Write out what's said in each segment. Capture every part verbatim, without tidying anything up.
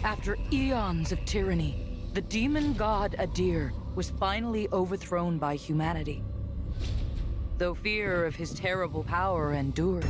After eons of tyranny, the demon god Adir was finally overthrown by humanity. Though fear of his terrible power endured.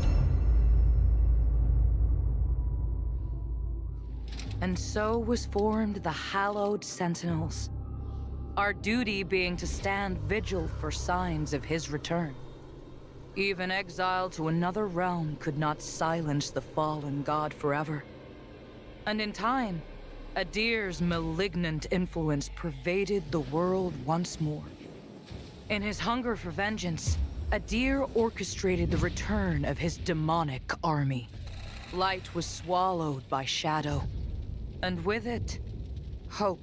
And so was formed the Hallowed Sentinels. Our duty being to stand vigil for signs of his return. Even exile to another realm could not silence the fallen god forever. And in time, Adir's malignant influence pervaded the world once more. In his hunger for vengeance, Adir orchestrated the return of his demonic army. Light was swallowed by shadow, and with it, hope.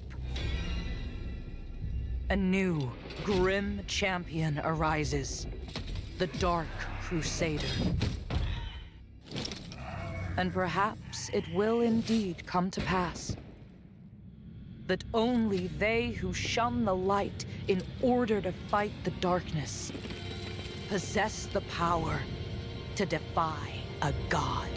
A new, grim champion arises, the Dark Crusader. And perhaps it will indeed come to pass that only they who shun the light in order to fight the darkness possess the power to defy a god.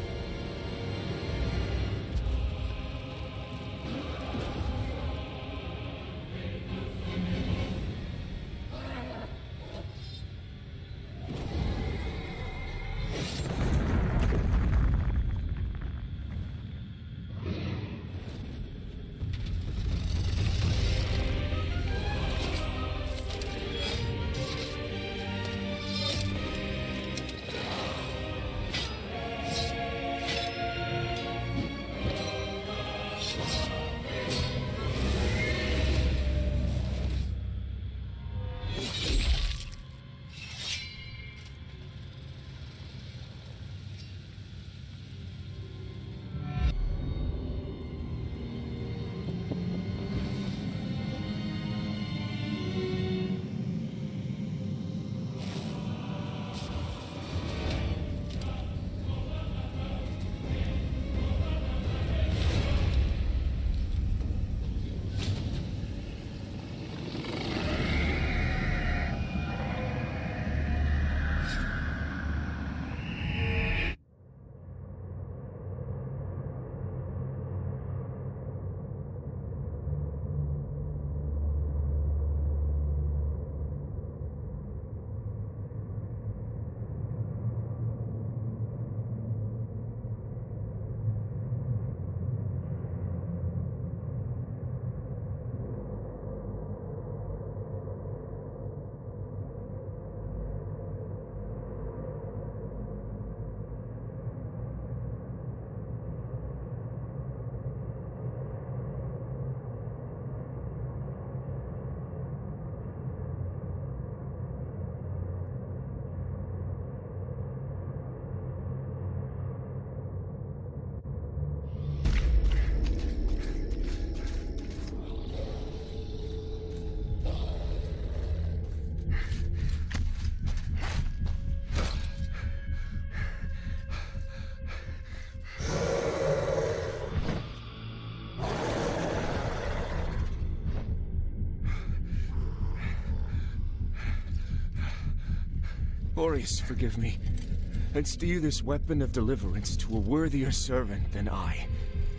Orius, forgive me, and steer this weapon of deliverance to a worthier servant than I.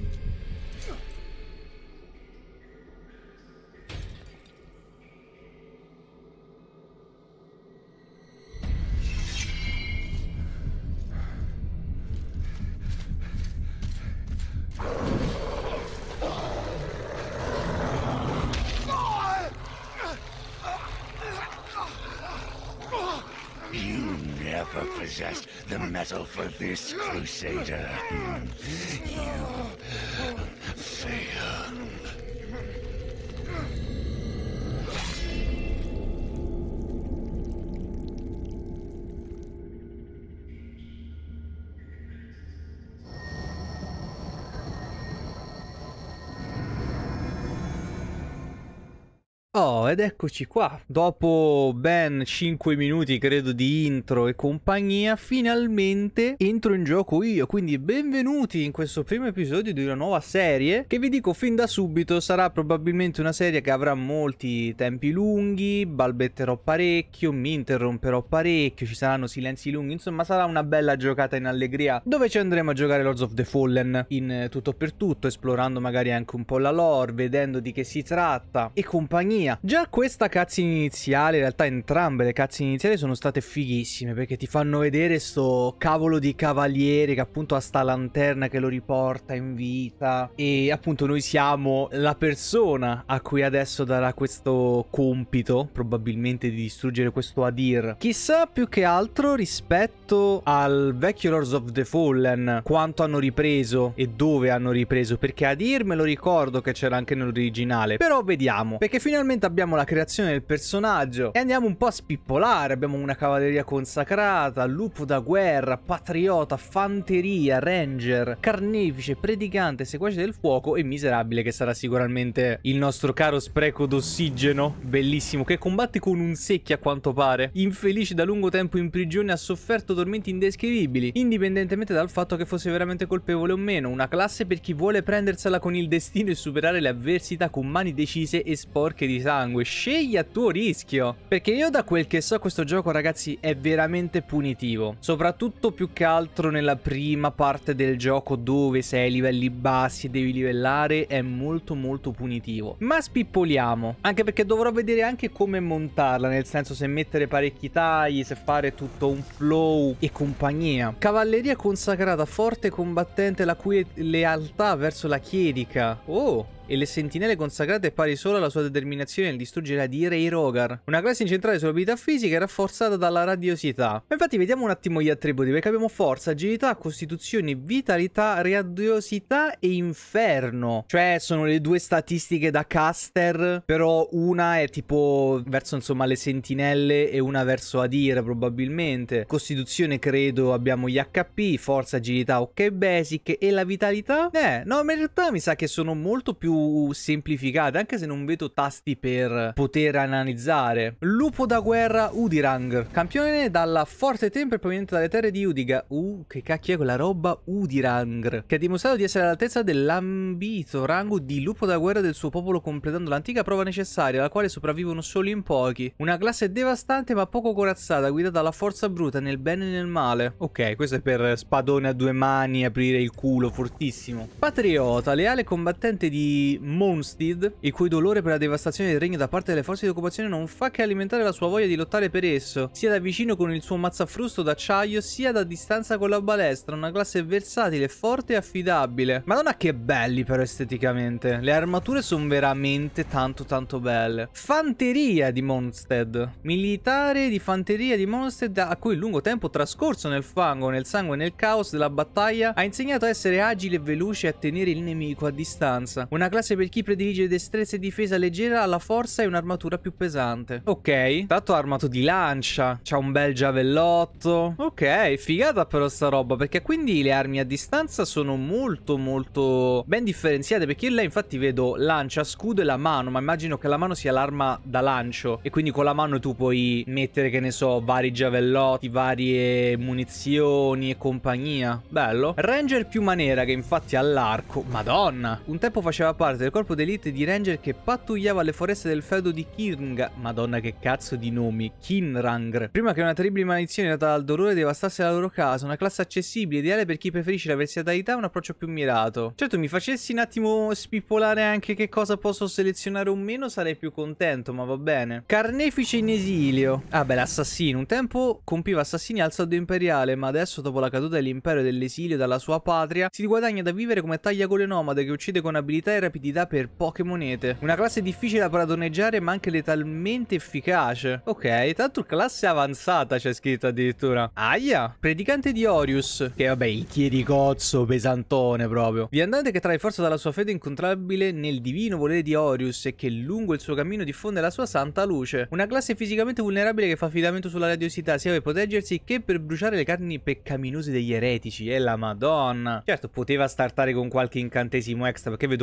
Possessed the metal for this, Crusader. You fail. Oh, ed eccoci qua. Dopo ben cinque minuti, credo, di intro e compagnia, finalmente entro in gioco io. Quindi benvenuti in questo primo episodio di una nuova serie, che vi dico fin da subito sarà probabilmente una serie che avrà molti tempi lunghi, balbetterò parecchio, mi interromperò parecchio, ci saranno silenzi lunghi, insomma sarà una bella giocata in allegria, dove ci andremo a giocare Lords of the Fallen in tutto per tutto, esplorando magari anche un po' la lore, vedendo di che si tratta e compagnia. Già questa cutscene iniziale, in realtà entrambe le cutscene iniziali sono state fighissime, perché ti fanno vedere sto cavolo di cavaliere che appunto ha sta lanterna che lo riporta in vita, e appunto noi siamo la persona a cui adesso darà questo compito, probabilmente di distruggere questo Adir. Chissà più che altro rispetto al vecchio Lords of the Fallen quanto hanno ripreso e dove hanno ripreso, perché Adir me lo ricordo che c'era anche nell'originale, però vediamo, perché finalmente abbiamo la creazione del personaggio e andiamo un po' a spippolare. Abbiamo una cavalleria consacrata, lupo da guerra, patriota, fanteria, ranger, carnefice, predicante, seguace del fuoco e miserabile, che sarà sicuramente il nostro caro spreco d'ossigeno, bellissimo, che combatte con un secchio a quanto pare. Infelice da lungo tempo in prigione, ha sofferto tormenti indescrivibili, indipendentemente dal fatto che fosse veramente colpevole o meno. Una classe per chi vuole prendersela con il destino e superare le avversità con mani decise e sporche di sangue. Scegli a tuo rischio, perché io da quel che so questo gioco, ragazzi, è veramente punitivo, soprattutto più che altro nella prima parte del gioco, dove sei ai livelli bassi e devi livellare, è molto molto punitivo. Ma spippoliamo, anche perché dovrò vedere anche come montarla, nel senso se mettere parecchi tagli, se fare tutto un flow e compagnia. Cavalleria consacrata, forte combattente, la cui lealtà verso la chierica. Oh, e le sentinelle consacrate pari solo alla sua determinazione nel distruggere Adir e i Rogar. Una classe incentrata sull'abilità fisica e rafforzata dalla radiosità. Ma infatti vediamo un attimo gli attributi, perché abbiamo forza, agilità, costituzione, vitalità, radiosità e inferno. Cioè sono le due statistiche da caster, però una è tipo verso insomma le sentinelle e una verso Adir probabilmente. Costituzione credo abbiamo gli H P, forza, agilità ok basic, e la vitalità? Eh, no, ma in realtà mi sa che sono molto più semplificate, anche se non vedo tasti per poter analizzare. Lupo da guerra Udirang, campione dalla forte tempra proveniente dalle terre di Udiga. Uh, che cacchio è quella roba Udirang, che ha dimostrato di essere all'altezza dell'ambito rango di lupo da guerra del suo popolo, completando l'antica prova necessaria, alla quale sopravvivono solo in pochi. Una classe devastante ma poco corazzata, guidata dalla forza bruta nel bene e nel male. Ok, questo è per spadone a due mani, aprire il culo, fortissimo. Patriota, leale combattente di Mondstadt, il cui dolore per la devastazione del regno da parte delle forze di occupazione non fa che alimentare la sua voglia di lottare per esso, sia da vicino con il suo mazzafrusto d'acciaio, sia da distanza con la balestra. Una classe versatile, forte e affidabile. Madonna che belli però esteticamente, le armature sono veramente tanto tanto belle. Fanteria di Mondstadt, militare di fanteria di Mondstadt, a cui il lungo tempo trascorso nel fango, nel sangue e nel caos della battaglia ha insegnato a essere agile e veloce e a tenere il nemico a distanza. Una classe per chi predilige destrezza e difesa leggera, alla forza e un'armatura più pesante. Ok, tanto armato di lancia, c'ha un bel giavellotto. Ok, figata però sta roba, perché quindi le armi a distanza sono molto molto ben differenziate, perché io là infatti vedo lancia, scudo e la mano, ma immagino che la mano sia l'arma da lancio, e quindi con la mano tu puoi mettere, che ne so, vari giavellotti, varie munizioni e compagnia. Bello. Ranger più manera, che infatti ha l'arco. Madonna, un tempo faceva parte del corpo d'elite di ranger che pattugliava le foreste del feudo di Kinrang. Madonna che cazzo di nomi. Kinrang. Prima che una terribile maledizione data dal dolore devastasse la loro casa. Una classe accessibile, ideale per chi preferisce la versatilità e un approccio più mirato. Certo, mi facessi un attimo spippolare anche che cosa posso selezionare o meno, sarei più contento, ma va bene. Carnefice in esilio. Ah beh, l'assassino. Un tempo compiva assassini al saldo imperiale, ma adesso, dopo la caduta dell'impero e dell'esilio dalla sua patria, si guadagna da vivere come tagliagole nomade che uccide con abilità e rapidità per poche monete. Una classe difficile da padroneggiare, ma anche letalmente efficace. Ok, tanto classe avanzata c'è scritto addirittura. Aia. Predicante di Orius, che vabbè, il chiericozzo pesantone proprio. Viandante che trae forza dalla sua fede incontrabile nel divino volere di Orius e che lungo il suo cammino diffonde la sua santa luce. Una classe fisicamente vulnerabile che fa affidamento sulla radiosità sia per proteggersi che per bruciare le carni peccaminose degli eretici. E la madonna. Certo, poteva startare con qualche incantesimo extra, perché vedo che ha uno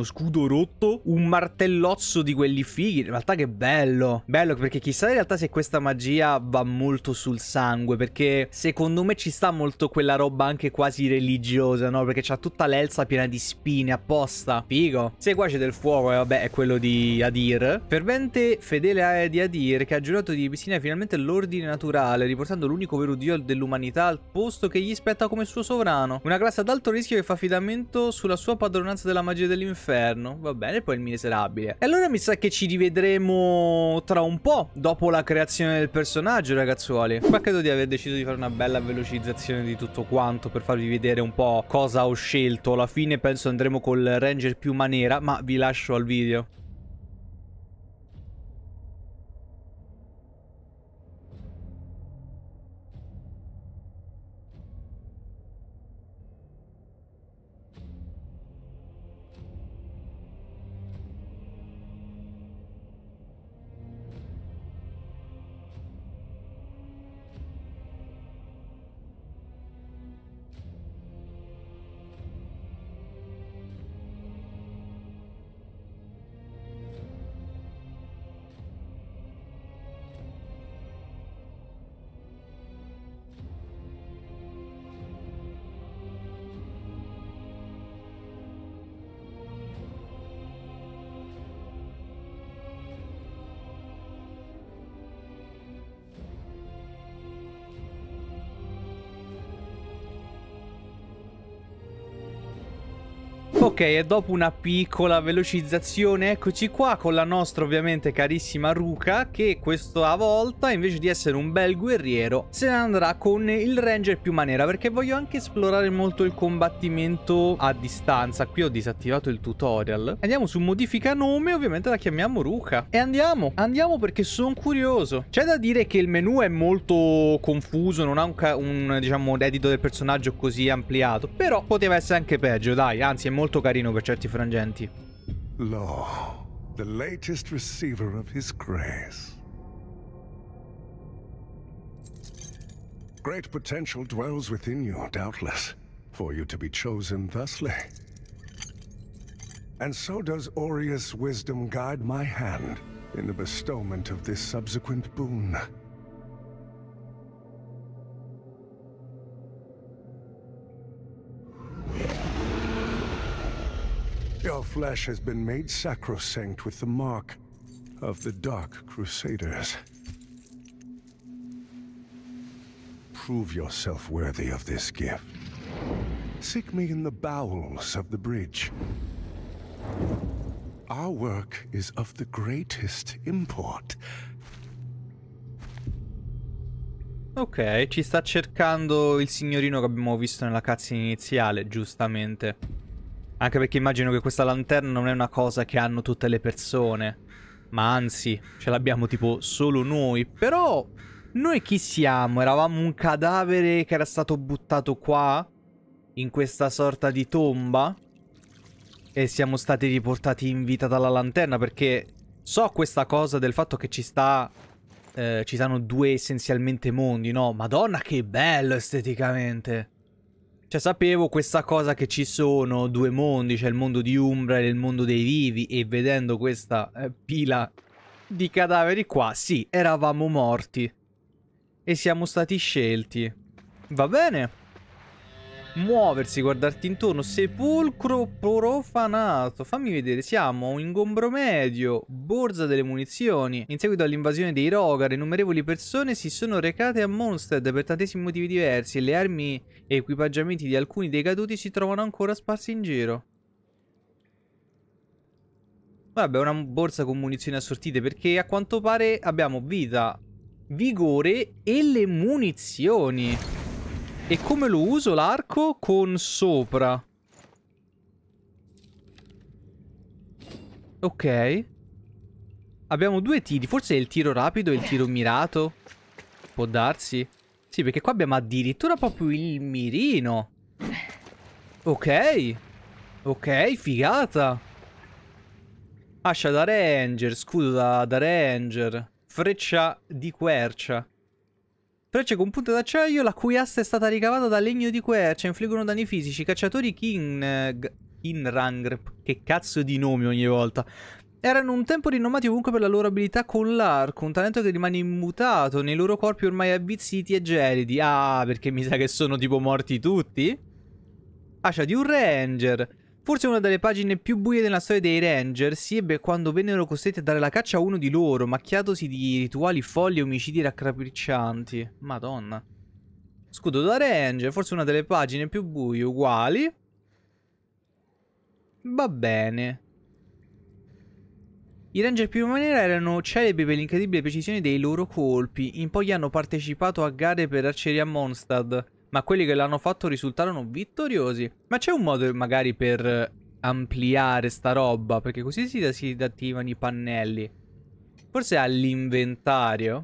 uno scudo rotto, un martellozzo di quelli fighi. In realtà che bello. Bello, perché chissà in realtà se questa magia va molto sul sangue, perché secondo me ci sta molto quella roba anche quasi religiosa, no? Perché c'ha tutta l'elsa piena di spine apposta. Figo. Se qua c'è del fuoco, e vabbè, è quello di Adir. Fervente fedele di Adir, che ha giurato di ripristinare finalmente l'ordine naturale, riportando l'unico vero dio dell'umanità al posto che gli spetta come suo sovrano. Una classe ad alto rischio che fa affidamento sulla sua padronanza della magia dell'inferno. Va bene, poi il miserabile. E allora mi sa che ci rivedremo tra un po', dopo la creazione del personaggio, ragazzuoli. Qua credo di aver deciso di fare una bella velocizzazione di tutto quanto per farvi vedere un po' cosa ho scelto. Alla fine penso andremo col ranger più manera, ma vi lascio al video. Ok, e dopo una piccola velocizzazione, eccoci qua con la nostra ovviamente carissima Ruka, che questa volta invece di essere un bel guerriero se ne andrà con il ranger più manera, perché voglio anche esplorare molto il combattimento a distanza. Qui ho disattivato il tutorial. Andiamo su modifica nome, ovviamente la chiamiamo Ruka. E andiamo, andiamo perché sono curioso. C'è da dire che il menu è molto confuso, non ha un, un diciamo edito del personaggio così ampliato, però poteva essere anche peggio, dai, anzi è molto carino per certi frangenti. Lo, the latest receiver of his grace. Great potential dwells within you, doubtless, for you to be chosen thusly. And so does Aureus' wisdom guide my hand in the bestowment of this subsequent boon. Your flesh has been made sacrosanct with the mark of the Dark Crusaders. Prove yourself worthy of this gift. Seek me in the bowels of the bridge. Our work is of the greatest import. Ok, ci sta cercando il signorino che abbiamo visto nella cutscene iniziale, giustamente. Anche perché immagino che questa lanterna non è una cosa che hanno tutte le persone, ma anzi, ce l'abbiamo tipo solo noi. Però, noi chi siamo? Eravamo un cadavere che era stato buttato qua, in questa sorta di tomba, e siamo stati riportati in vita dalla lanterna, perché so questa cosa del fatto che ci sta... Eh, ci sono due essenzialmente mondi, no? Madonna che bello esteticamente! Cioè sapevo questa cosa che ci sono due mondi, c'è il mondo di Umbra e il mondo dei vivi, e vedendo questa eh, pila di cadaveri qua, sì, eravamo morti. E siamo stati scelti. Va bene. Muoversi, guardarti intorno, sepolcro profanato. Fammi vedere, siamo un ingombro medio, borsa delle munizioni. In seguito all'invasione dei Rogar, innumerevoli persone si sono recate a Mondstadt per tantissimi motivi diversi, e le armi e equipaggiamenti di alcuni dei caduti si trovano ancora sparsi in giro. Vabbè, una borsa con munizioni assortite, perché a quanto pare abbiamo vita, vigore e le munizioni. E come lo uso l'arco? Con sopra. Ok. Abbiamo due tiri. Forse è il tiro rapido e il tiro mirato. Può darsi. Sì, perché qua abbiamo addirittura proprio il mirino. Ok. Ok, figata. Ascia da ranger. Scudo da, da ranger. Freccia di quercia. Frecce con punta d'acciaio, la cui asta è stata ricavata da legno di quercia. Infliggono danni fisici. Cacciatori King Kinrang. Che cazzo di nome ogni volta. Erano un tempo rinomati ovunque per la loro abilità con l'arco, un talento che rimane immutato nei loro corpi ormai avvizziti e gelidi. Ah, perché mi sa che sono tipo morti tutti? Ascia di un ranger. Forse una delle pagine più buie della storia dei ranger si ebbe quando vennero costretti a dare la caccia a uno di loro, macchiatosi di rituali folli e omicidi raccapriccianti. Madonna. Scudo da ranger, forse una delle pagine più buie, uguali. Va bene. I ranger Primavera erano celebri per l'incredibile precisione dei loro colpi. In poi hanno partecipato a gare per arceria a Mondstadt, ma quelli che l'hanno fatto risultarono vittoriosi. Ma c'è un modo magari per ampliare sta roba, perché così si, si attivano i pannelli. Forse all'inventario?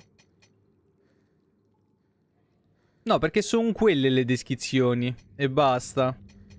No, perché sono quelle le descrizioni e basta.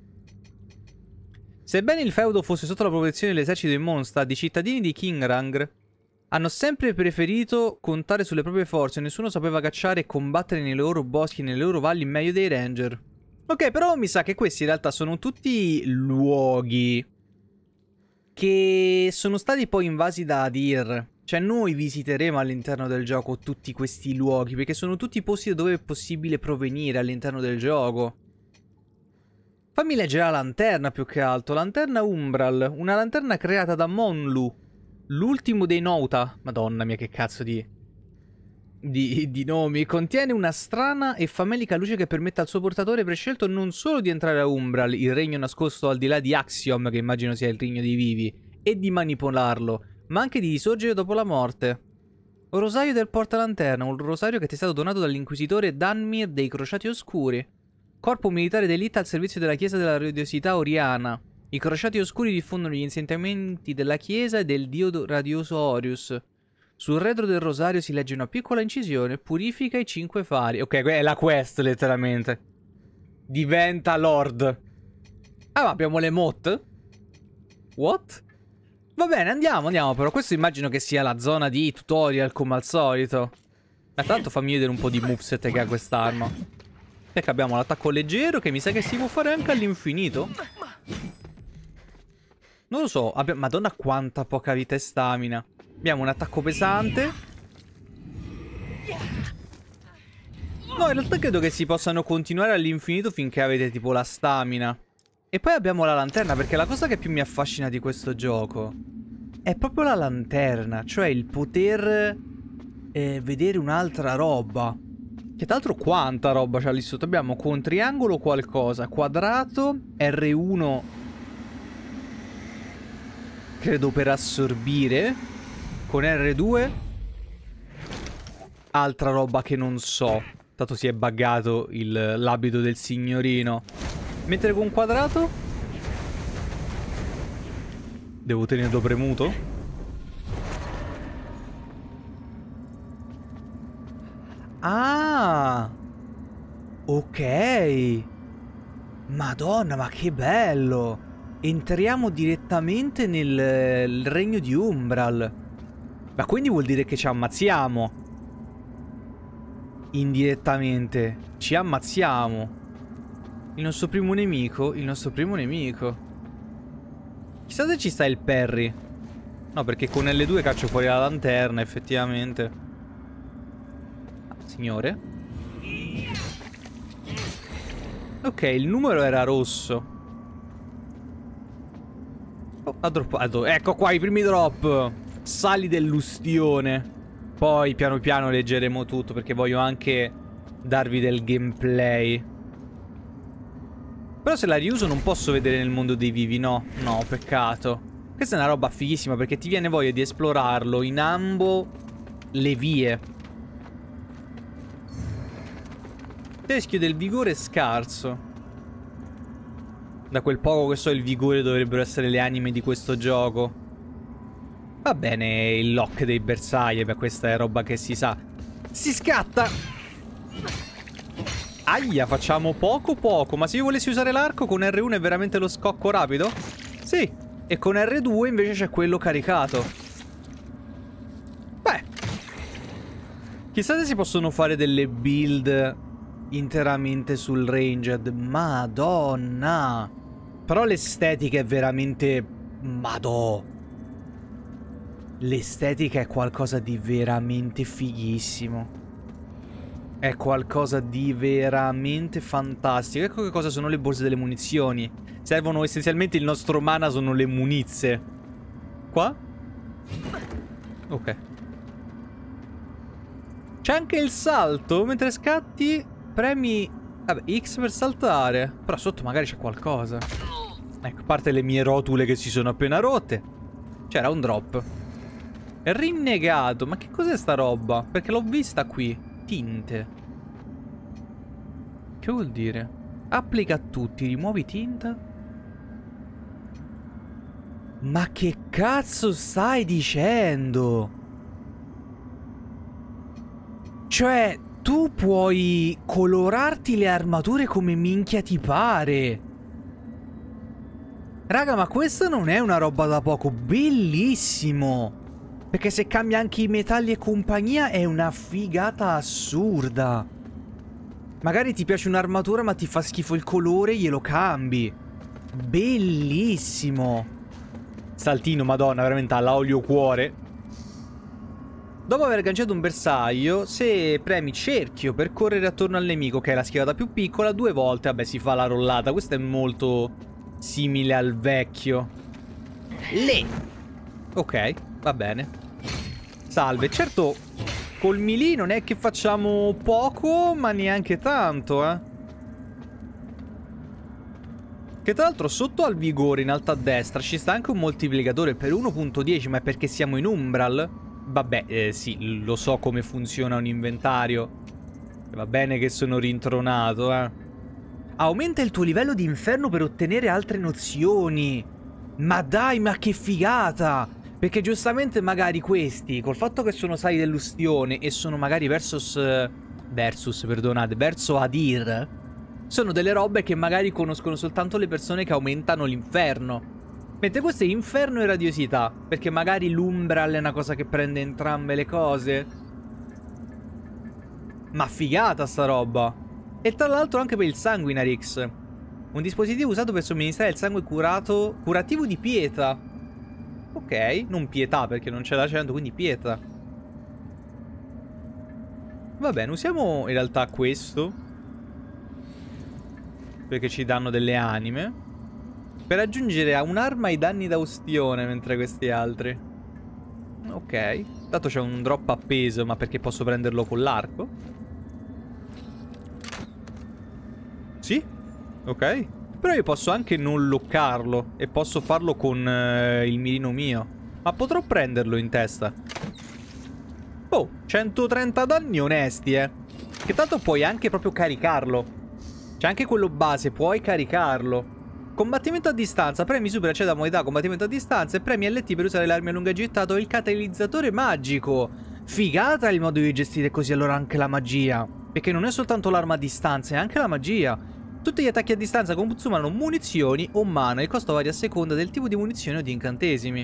Sebbene il feudo fosse sotto la protezione dell'esercito di Mondstadt, i cittadini di Kinrang hanno sempre preferito contare sulle proprie forze. Nessuno sapeva cacciare e combattere nei loro boschi e nelle loro valli meglio dei ranger. Ok, però mi sa che questi in realtà sono tutti luoghi che sono stati poi invasi da Adir. Cioè noi visiteremo all'interno del gioco tutti questi luoghi, perché sono tutti posti da dove è possibile provenire all'interno del gioco. Fammi leggere la lanterna più che altro. Lanterna Umbral. Una lanterna creata da Monlu, l'ultimo dei Nouta. Madonna mia, che cazzo di... Di, di nomi. Contiene una strana e famelica luce che permette al suo portatore prescelto non solo di entrare a Umbral, il regno nascosto al di là di Axiom, che immagino sia il regno dei vivi, e di manipolarlo, ma anche di risorgere dopo la morte. Un rosario del portalanterna. Un rosario che ti è stato donato dall'inquisitore Danmir dei Crociati Oscuri. Corpo militare d'elite al servizio della chiesa della radiosità oriana. I crociati oscuri diffondono gli insegnamenti della chiesa e del dio radioso Orius. Sul retro del rosario si legge una piccola incisione. Purifica i cinque fari. Ok, è la quest letteralmente. Diventa lord. Ah, ma abbiamo le mot? What? Va bene, andiamo, andiamo. Però questo immagino che sia la zona di tutorial come al solito. Ma tanto fammi vedere un po' di moveset che ha quest'arma. Ecco, abbiamo l'attacco leggero che mi sa che si può fare anche all'infinito. Non lo so. Madonna quanta poca vita e stamina. Abbiamo un attacco pesante. No, in realtà credo che si possano continuare all'infinito finché avete tipo la stamina. E poi abbiamo la lanterna, perché la cosa che più mi affascina di questo gioco è proprio la lanterna. Cioè il poter eh, vedere un'altra roba. Che tra l'altro quanta roba c'ha lì sotto. Abbiamo con triangolo qualcosa, quadrato, R uno credo per assorbire, con R due altra roba che non so. Tanto si è buggato l'abito del signorino. Mentre con quadrato devo tenerlo premuto. Ah, ok. Madonna, ma che bello. Entriamo direttamente nel, nel regno di Umbral. Ma quindi vuol dire che ci ammazziamo. Indirettamente ci ammazziamo. Il nostro primo nemico. Il nostro primo nemico. Chissà se ci sta il parry. No, perché con L due caccio fuori la lanterna, effettivamente. Signore. Ok, il numero era rosso. Oh, ha droppato. Ecco qua i primi drop. Sali dell'ustione. Poi piano piano leggeremo tutto, perché voglio anche darvi del gameplay. Però se la riuso non posso vedere nel mondo dei vivi, no? No, peccato. Questa è una roba fighissima, perché ti viene voglia di esplorarlo in ambo le vie. Teschio del vigore scarso. Da quel poco che so, il vigore dovrebbero essere le anime di questo gioco. Va bene, il lock dei bersagli. Beh, questa è roba che si sa. Si scatta! Aia, facciamo poco poco. Ma se io volessi usare l'arco, con R uno è veramente lo scocco rapido? Sì. E con R due invece c'è quello caricato. Beh. Chissà se si possono fare delle build interamente sul ranged. Madonna. Però l'estetica è veramente... Madò. L'estetica è qualcosa di veramente fighissimo. È qualcosa di veramente fantastico. Ecco che cosa sono le borse delle munizioni. Servono essenzialmente il nostro mana, sono le munizie. Qua? Ok. C'è anche il salto. Mentre scatti, premi... Vabbè, X per saltare. Però sotto magari c'è qualcosa. Ecco, a parte le mie rotule che si sono appena rotte. C'era un drop. Rinnegato. Ma che cos'è sta roba? Perché l'ho vista qui. Tinte. Che vuol dire? Applica a tutti, rimuovi tinta. Ma che cazzo stai dicendo? Cioè, tu puoi colorarti le armature come minchia ti pare. Raga, ma questa non è una roba da poco. Bellissimo. Perché se cambia anche i metalli e compagnia è una figata assurda. Magari ti piace un'armatura ma ti fa schifo il colore, glielo cambi. Bellissimo. Saltino, madonna, veramente alla olio cuore. Dopo aver agganciato un bersaglio, se premi cerchio per correre attorno al nemico, che è la schivata più piccola, due volte, vabbè, si fa la rollata. Questo è molto simile al vecchio. Le. Ok, va bene. Salve. Certo, col melee non è che facciamo poco, ma neanche tanto, eh. Che tra l'altro sotto al vigore in alto a destra ci sta anche un moltiplicatore per uno punto dieci, ma è perché siamo in Umbral? Vabbè, eh, sì, lo so come funziona un inventario. Va bene che sono rintronato, eh. Aumenta il tuo livello di inferno per ottenere altre nozioni. Ma dai, ma che figata! Perché giustamente magari questi, col fatto che sono sali dell'ustione e sono magari versus... Versus, perdonate, verso Adir, sono delle robe che magari conoscono soltanto le persone che aumentano l'inferno. Mentre questo è inferno e radiosità, perché magari l'Umbral è una cosa che prende entrambe le cose. Ma figata sta roba. E tra l'altro anche per il Sanguinarix. Un dispositivo usato per somministrare il sangue curato, curativo di pietà. Ok, non pietà perché non c'è l'accento, quindi pietà. Va bene, usiamo in realtà questo, perché ci danno delle anime, per aggiungere a un'arma i danni da ustione, mentre questi altri. Ok, tanto c'è un drop appeso, ma perché posso prenderlo con l'arco? Sì, ok. Però io posso anche non loccarlo e posso farlo con uh, il mirino mio. Ma potrò prenderlo in testa. Oh, centotrenta danni onesti, eh. Che tanto puoi anche proprio caricarlo. C'è anche quello base, puoi caricarlo. Combattimento a distanza. Premi super accede a modalità combattimento a distanza e premi L T per usare le armi a lunga gittata o il catalizzatore magico. Figata il modo di gestire così allora anche la magia. Perché non è soltanto l'arma a distanza, è anche la magia. Tutti gli attacchi a distanza consumano munizioni o mana. Il costo varia a seconda del tipo di munizioni o di incantesimi.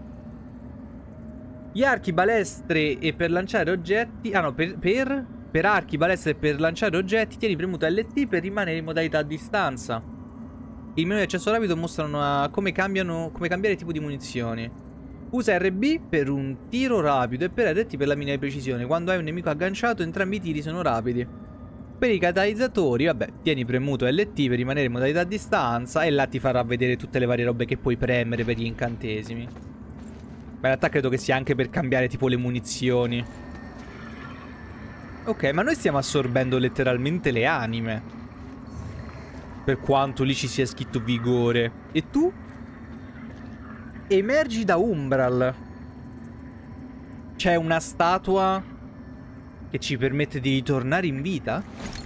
Gli archi, balestre e per lanciare oggetti... Ah no, per, per, per archi, balestre e per lanciare oggetti tieni premuto L T per rimanere in modalità a distanza. Il menu di accesso rapido mostrano a come, cambiano, come cambiare tipo di munizioni. Usa R B per un tiro rapido e per R T per la mina di precisione. Quando hai un nemico agganciato entrambi i tiri sono rapidi. Per i catalizzatori, vabbè, tieni premuto L T per rimanere in modalità a distanza e là ti farà vedere tutte le varie robe che puoi premere per gli incantesimi. Ma in realtà credo che sia anche per cambiare tipo le munizioni. Ok, ma noi stiamo assorbendo letteralmente le anime. Per quanto lì ci sia scritto vigore. E tu? Emergi da Umbral. C'è una statua che ci permette di ritornare in vita?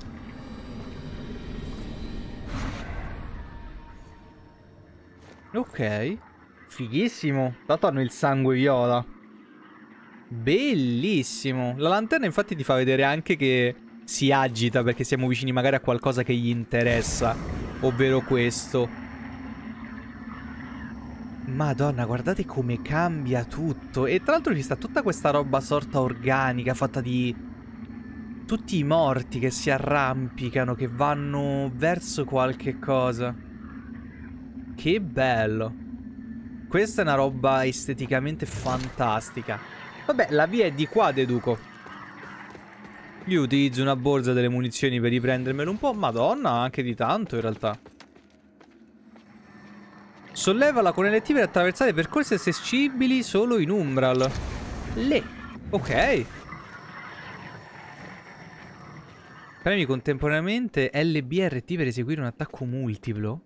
Ok. Fighissimo. Tanto hanno il sangue viola. Bellissimo. La lanterna infatti ti fa vedere anche che si agita perché siamo vicini magari a qualcosa che gli interessa. Ovvero questo. Madonna, guardate come cambia tutto. E tra l'altro ci sta tutta questa roba sorta organica fatta di tutti i morti che si arrampicano, che vanno verso qualche cosa. che bello. Questa è una roba esteticamente fantastica. Vabbè, la via è di qua, deduco. Io utilizzo una borsa delle munizioni per riprendermelo un po'. Madonna, anche di tanto in realtà. Sollevala con L T per attraversare percorsi accessibili solo in Umbral. Le. Ok. Premi contemporaneamente L B R T per eseguire un attacco multiplo.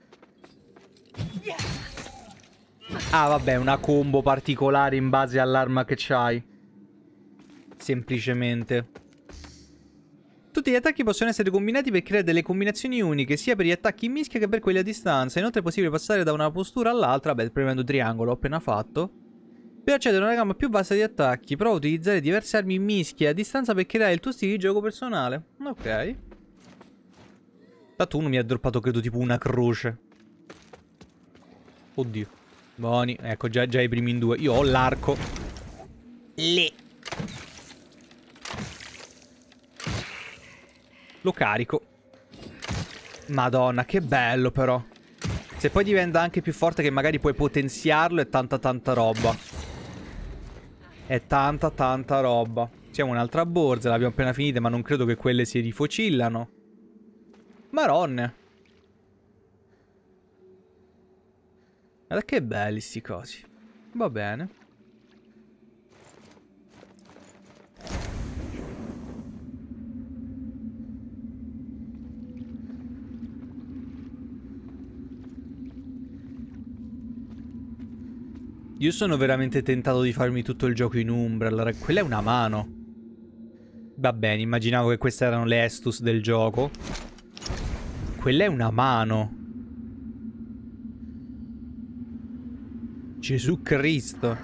Ah, vabbè, una combo particolare in base all'arma che c'hai. Semplicemente. Tutti gli attacchi possono essere combinati per creare delle combinazioni uniche, sia per gli attacchi in mischia che per quelli a distanza. Inoltre è possibile passare da una postura all'altra, beh, premendo triangolo, ho appena fatto, per accedere a una gamma più vasta di attacchi. Prova a utilizzare diverse armi in mischia a distanza per creare il tuo stile di gioco personale. Ok. Tanto uno mi ha droppato, credo, tipo una croce. Oddio. Buoni. Ecco, già, già i primi in due. Io ho l'arco. Le. Lo carico. Madonna, che bello però. Se poi diventa anche più forte che magari puoi potenziarlo, è tanta tanta roba. È tanta tanta roba. Siamo un'altra borsa, l'abbiamo appena finita, ma non credo che quelle si rifocillano. Maronne. Guarda che belli sti cosi. Va bene. Io sono veramente tentato di farmi tutto il gioco in Umbral. Quella è una mano. Va bene, immaginavo che queste erano le Estus del gioco. Quella è una mano. Gesù Cristo.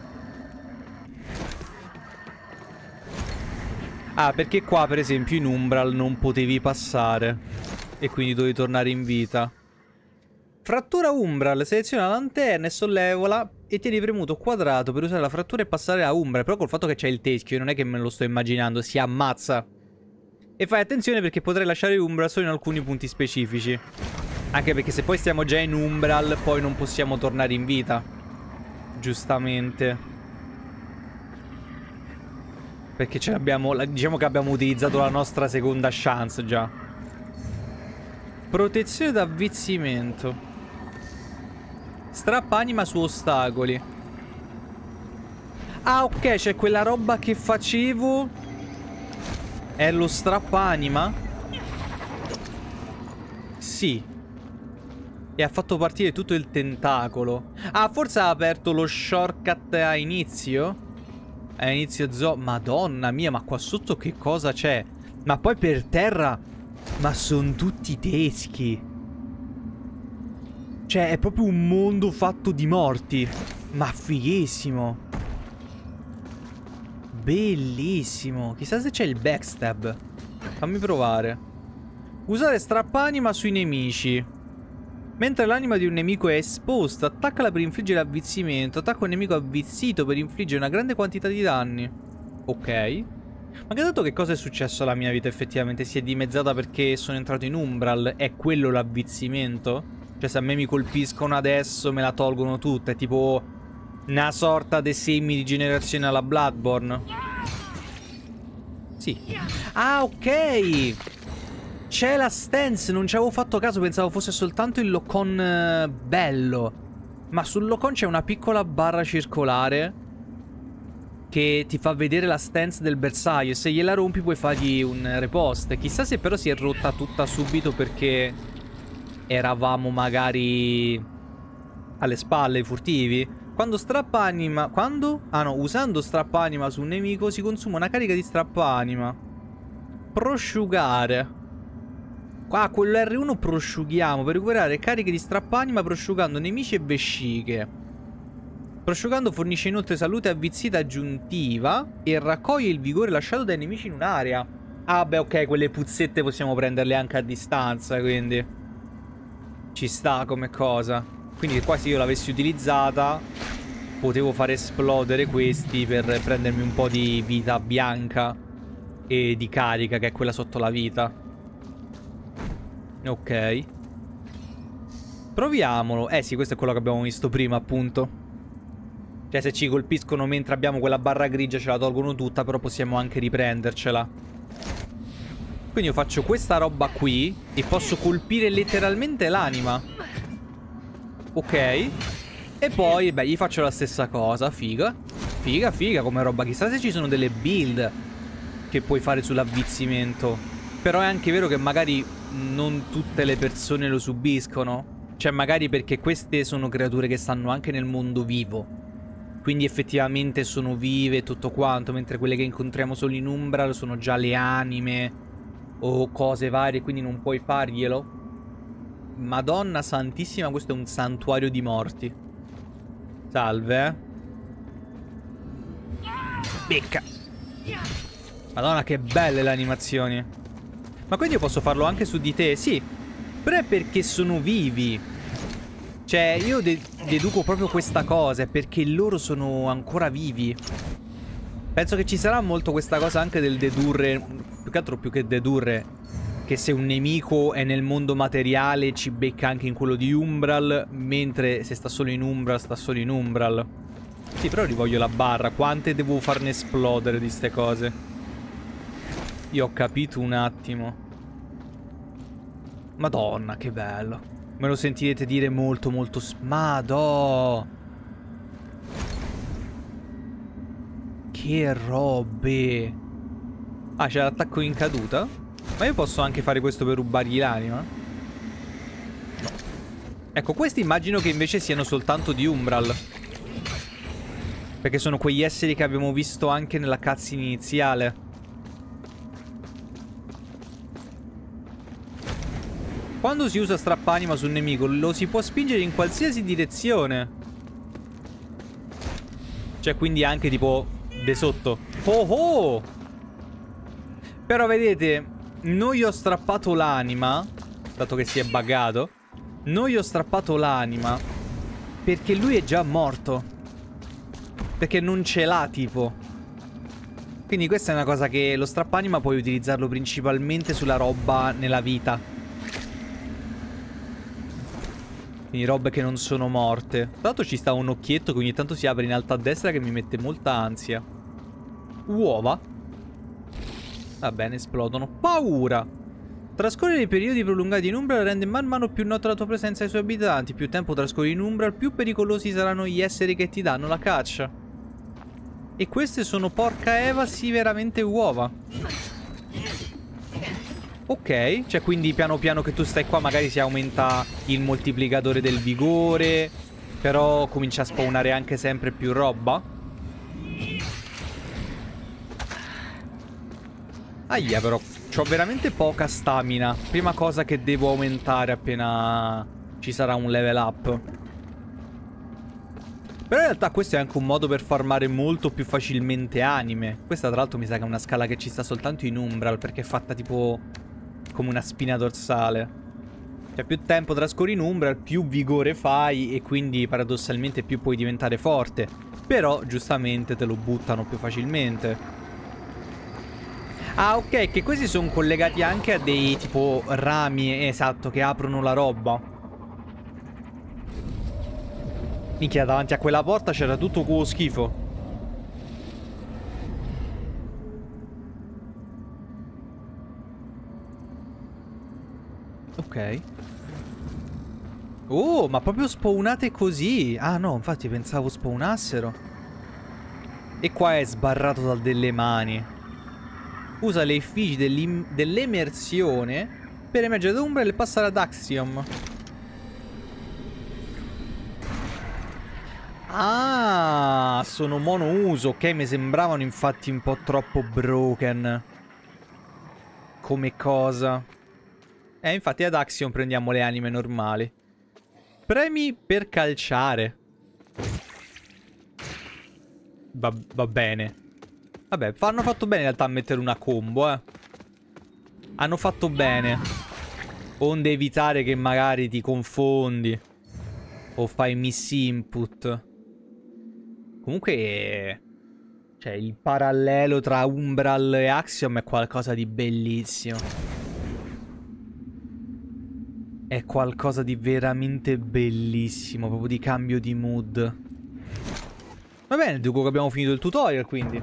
Ah, perché qua per esempio in Umbral non potevi passare e quindi dovevi tornare in vita. Frattura Umbral, seleziona la lanterna e sollevola e tieni premuto quadrato per usare la frattura e passare a Umbral. Però col fatto che c'è il teschio, non è che me lo sto immaginando, si ammazza. E fai attenzione perché potrai lasciare Umbral solo in alcuni punti specifici. Anche perché se poi stiamo già in Umbral, poi non possiamo tornare in vita. Giustamente. Perché ce l'abbiamo, diciamo che abbiamo utilizzato la nostra seconda chance già. Protezione da avvizzimento. Strappa anima su ostacoli. Ah, ok, c'è quella roba che facevo. È lo strappa anima? Sì. E ha fatto partire tutto il tentacolo. Ah, forse ha aperto lo shortcut a inizio? A inizio zo... Madonna mia, ma qua sotto che cosa c'è? Ma poi per terra... Ma sono tutti teschi. Cioè, è proprio un mondo fatto di morti. Ma fighissimo. Bellissimo. Chissà se c'è il backstab. Fammi provare. Usare strappanima sui nemici. Mentre l'anima di un nemico è esposta, attaccala per infliggere avvizzimento. Attacca un nemico avvizzito per infliggere una grande quantità di danni. Ok. Ma che dato che cosa è successo alla mia vita effettivamente? Si è dimezzata perché sono entrato in Umbral? È quello l'avvizzimento? Cioè se a me mi colpiscono adesso me la tolgono tutta. È tipo una sorta di semi di generazione alla Bloodborne. Sì. Ah, ok. C'è la stance, non ci avevo fatto caso, pensavo fosse soltanto il lock-on eh, bello. Ma sul lock-on c'è una piccola barra circolare che ti fa vedere la stance del bersaglio e se gliela rompi puoi fargli un repost. Chissà se però si è rotta tutta subito perché eravamo magari alle spalle, furtivi. Quando strappanima... Quando? Ah no, usando strappanima su un nemico si consuma una carica di strappanima. Prosciugare. Qua quello R uno prosciughiamo per recuperare cariche di strappanima prosciugando nemici e vesciche. Prosciugando fornisce inoltre salute avvizzita aggiuntiva e raccoglie il vigore lasciato dai nemici in un'area. Ah beh, ok, quelle puzzette possiamo prenderle anche a distanza, quindi ci sta come cosa. Quindi qua se io l'avessi utilizzata potevo far esplodere questi per prendermi un po' di vita bianca e di carica, che è quella sotto la vita. Ok. Proviamolo. Eh sì, questo è quello che abbiamo visto prima, appunto. Cioè, se ci colpiscono mentre abbiamo quella barra grigia ce la tolgono tutta, però possiamo anche riprendercela. Quindi io faccio questa roba qui e posso colpire letteralmente l'anima. Ok. E poi, beh, gli faccio la stessa cosa. Figa. Figa, figa come roba. Chissà se ci sono delle build che puoi fare sull'avvizzimento. Però è anche vero che magari non tutte le persone lo subiscono. Cioè, magari perché queste sono creature che stanno anche nel mondo vivo. Quindi effettivamente sono vive e tutto quanto. Mentre quelle che incontriamo solo in Umbral sono già le anime o cose varie, quindi non puoi farglielo. Madonna santissima, questo è un santuario di morti. Salve, eh. Becca. Madonna che belle le animazioni. Ma quindi io posso farlo anche su di te? Sì. Però è perché sono vivi. Cioè io de deduco proprio questa cosa. È perché loro sono ancora vivi. Penso che ci sarà molto questa cosa anche del dedurre. Più che altro più che dedurre, che se un nemico è nel mondo materiale ci becca anche in quello di Umbral. Mentre se sta solo in Umbral, sta solo in Umbral. Sì, però rivoglio la barra. Quante devo farne esplodere di ste cose? Io ho capito un attimo. Madonna, che bello. Me lo sentirete dire molto molto... Madò. Che robe. Ah, c'è l'attacco in caduta? Ma io posso anche fare questo per rubargli l'anima? No. Ecco, questi immagino che invece siano soltanto di Umbral. Perché sono quegli esseri che abbiamo visto anche nella cutscene iniziale. Quando si usa strappanima su un nemico lo si può spingere in qualsiasi direzione. Cioè quindi anche tipo de sotto. Oh oh! Però vedete, non gli ho strappato l'anima, dato che si è buggato. Non gli ho strappato l'anima perché lui è già morto. Perché non ce l'ha tipo. Quindi questa è una cosa che lo strappanima puoi utilizzarlo principalmente sulla roba nella vita. Quindi robe che non sono morte. Tra l'altro ci sta un occhietto che ogni tanto si apre in alto a destra che mi mette molta ansia. Uova. Va bene, esplodono. Paura. Trascorrere i periodi prolungati in Umbral rende man mano più nota la tua presenza ai suoi abitanti. Più tempo trascorri in Umbral, più pericolosi saranno gli esseri che ti danno la caccia. E queste sono, porca Eva, sì, veramente uova. Ok, cioè quindi piano piano che tu stai qua magari si aumenta il moltiplicatore del vigore. Però comincia a spawnare anche sempre più roba. Aia però, c'ho veramente poca stamina. Prima cosa che devo aumentare appena ci sarà un level up. Però in realtà questo è anche un modo per farmare molto più facilmente anime. Questa tra l'altro mi sa che è una scala che ci sta soltanto in Umbral, perché è fatta tipo come una spina dorsale. Cioè più tempo trascorri in Umbral, più vigore fai e quindi paradossalmente più puoi diventare forte. Però giustamente te lo buttano più facilmente. Ah ok, che questi sono collegati anche a dei tipo rami, esatto, che aprono la roba. Minchia, davanti a quella porta c'era tutto quello schifo. Ok. Oh, ma proprio spawnate così. Ah no, infatti pensavo spawnassero. E qua è sbarrato da delle mani. Usa le effigie dell'emersione per emergere da Umbral e passare ad Axiom. Ah, sono monouso. Ok, mi sembravano infatti un po' troppo broken come cosa. Eh, infatti ad Axiom prendiamo le anime normali. Premi per calciare. Va, va bene. Vabbè, hanno fatto bene in realtà a mettere una combo, eh. Hanno fatto bene. Onde evitare che magari ti confondi o fai misinput. Comunque, cioè, il parallelo tra Umbral e Axiom è qualcosa di bellissimo. è qualcosa di veramente bellissimo, proprio di cambio di mood. Va bene, dico che abbiamo finito il tutorial, quindi.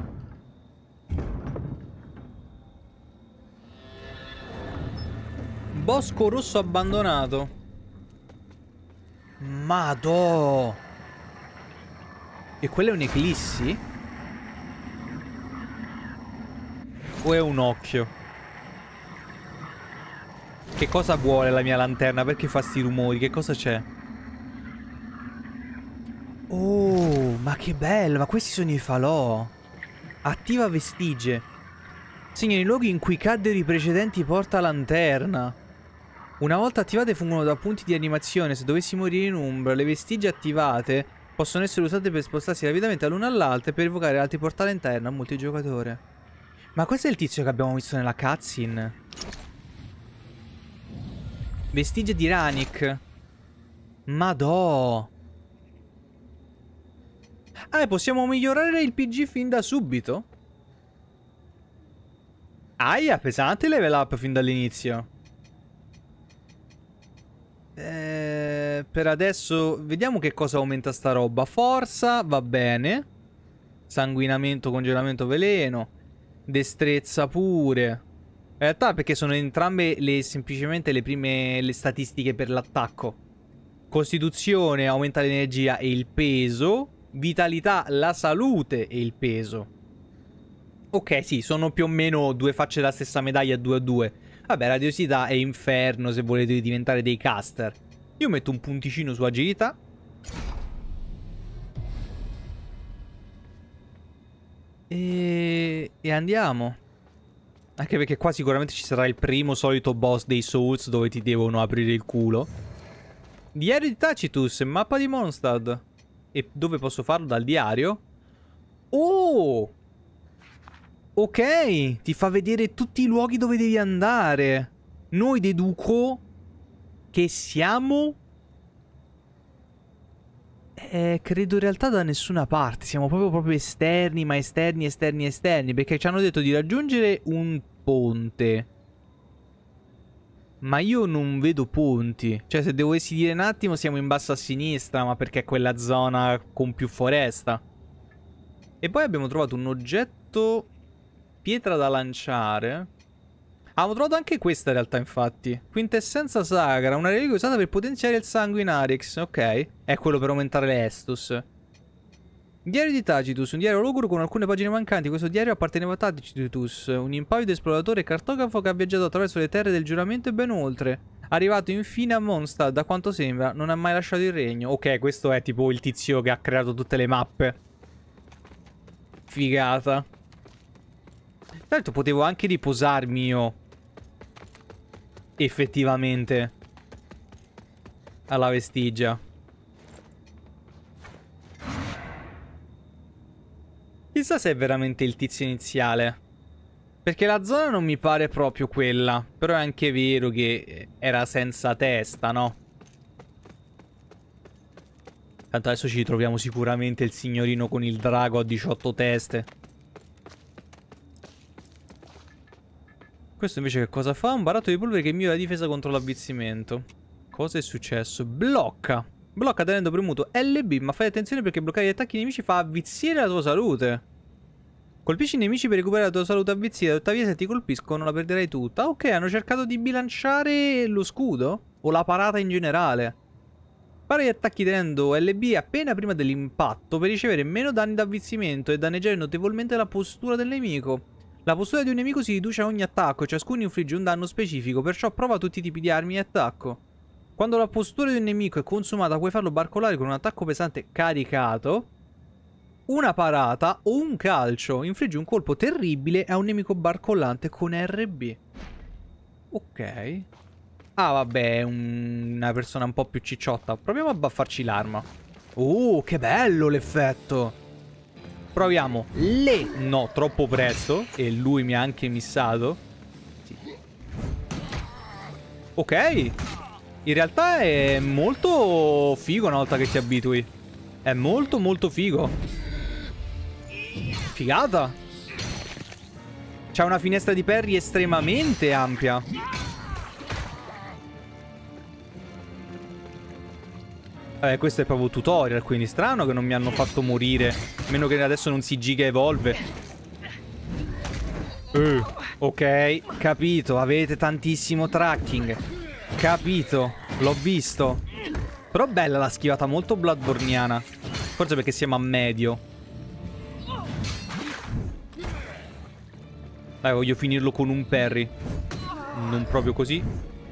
Bosco rosso abbandonato. Madò! E quella è un'eclissi? O è un occhio? Che cosa vuole la mia lanterna? Perché fa sti rumori? Che cosa c'è? Oh, ma che bello! Ma questi sono i falò. Attiva vestigie. Segna i luoghi in cui caddero i precedenti portalanterna. Una volta attivate fungono da punti di animazione. Se dovessi morire in ombra, le vestigie attivate possono essere usate per spostarsi rapidamente all'una all'altra e per evocare altri portalanterna a multigiocatore. Ma questo è il tizio che abbiamo visto nella cutscene. Vestigie di Rannick. Madò. Ah, e possiamo migliorare il P G fin da subito? Aia, pesante level up fin dall'inizio. Eh, per adesso vediamo che cosa aumenta sta roba. Forza, va bene. Sanguinamento, congelamento, veleno. Destrezza pure. In realtà perché sono entrambe le, semplicemente le prime le statistiche per l'attacco. Costituzione aumenta l'energia e il peso. Vitalità, la salute e il peso. Ok, sì, sono più o meno due facce della stessa medaglia, due a due. Vabbè, radiosità e inferno se volete diventare dei caster. Io metto un punticino su agilità. E... e andiamo. Anche perché qua sicuramente ci sarà il primo solito boss dei Souls dove ti devono aprire il culo. Diario di Tacitus, mappa di Mondstadt. E dove posso farlo? Dal diario? Oh! Ok, ti fa vedere tutti i luoghi dove devi andare. Noi deduco che siamo... Eh, credo in realtà da nessuna parte. Siamo proprio proprio esterni, ma esterni, esterni, esterni. Perché ci hanno detto di raggiungere un ponte. Ma io non vedo ponti. Cioè, se dovessi dire un attimo, siamo in basso a sinistra, ma perché è quella zona con più foresta. E poi abbiamo trovato un oggetto... Pietra da lanciare. Abbiamo trovato anche questa in realtà, infatti. Quintessenza sacra, una reliquia usata per potenziare il sangue in Arix. Ok, è quello per aumentare le Estus. Diario di Tacitus, un diario logoro con alcune pagine mancanti. Questo diario apparteneva a Tacitus, un impavido esploratore e cartografo che ha viaggiato attraverso le terre del giuramento e ben oltre. Arrivato infine a Mondstadt, da quanto sembra, non ha mai lasciato il regno. Ok, questo è tipo il tizio che ha creato tutte le mappe. Figata. Certo, potevo anche riposarmi io. Effettivamente. Alla vestigia. Chissà se è veramente il tizio iniziale. Perché la zona non mi pare proprio quella. Però è anche vero che era senza testa, no? Tanto adesso ci troviamo sicuramente il signorino con il drago a diciotto teste. Questo invece che cosa fa? Un baratto di polvere che migliora la difesa contro l'avvizzimento. Cosa è successo? Blocca. Blocca tenendo premuto L B, ma fai attenzione perché bloccare gli attacchi nemici fa avvizzire la tua salute. Colpisci i nemici per recuperare la tua salute avvizzita, tuttavia se ti colpiscono la perderai tutta. Ok, hanno cercato di bilanciare lo scudo? O la parata in generale? Para gli attacchi tenendo L B appena prima dell'impatto per ricevere meno danni d'avvizzimento e danneggiare notevolmente la postura del nemico. La postura di un nemico si riduce a ogni attacco, ciascuno infligge un danno specifico, perciò prova tutti i tipi di armi e attacco. Quando la postura di un nemico è consumata puoi farlo barcolare con un attacco pesante caricato, una parata o un calcio. Infligge un colpo terribile a un nemico barcollante con R B. Ok. Ah vabbè, è un... una persona un po' più cicciotta. Proviamo a baffarci l'arma. Oh, che bello l'effetto. Proviamo le... No, troppo presto. E lui mi ha anche missato. Sì. Ok. In realtà è molto figo una volta che ti abitui. È molto molto figo. Figata. C'ha una finestra di parry estremamente ampia. Eh, questo è proprio tutorial, quindi strano che non mi hanno fatto morire. A meno che adesso non si giga evolve. Uh, ok, capito, avete tantissimo tracking. Capito, l'ho visto. Però bella la schivata, molto bloodborniana. Forse perché siamo a medio. Dai, voglio finirlo con un parry. Non proprio così.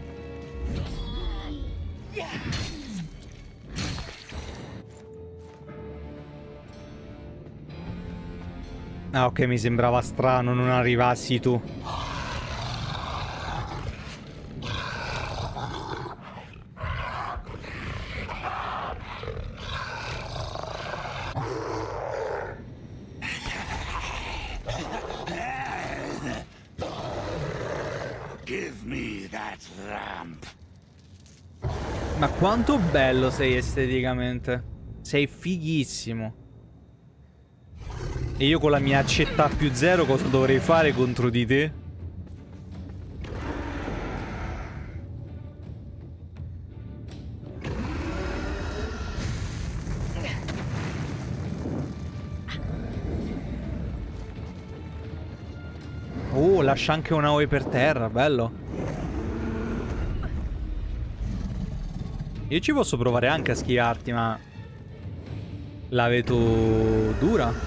Ah, ok, mi sembrava strano non arrivassi tu. Give me that ramp. Ma quanto bello sei esteticamente. Sei fighissimo. E io con la mia accetta più zero cosa dovrei fare contro di te? Oh, lascia anche una O E per terra, bello. Io ci posso provare anche a schivarti, ma la vedo dura.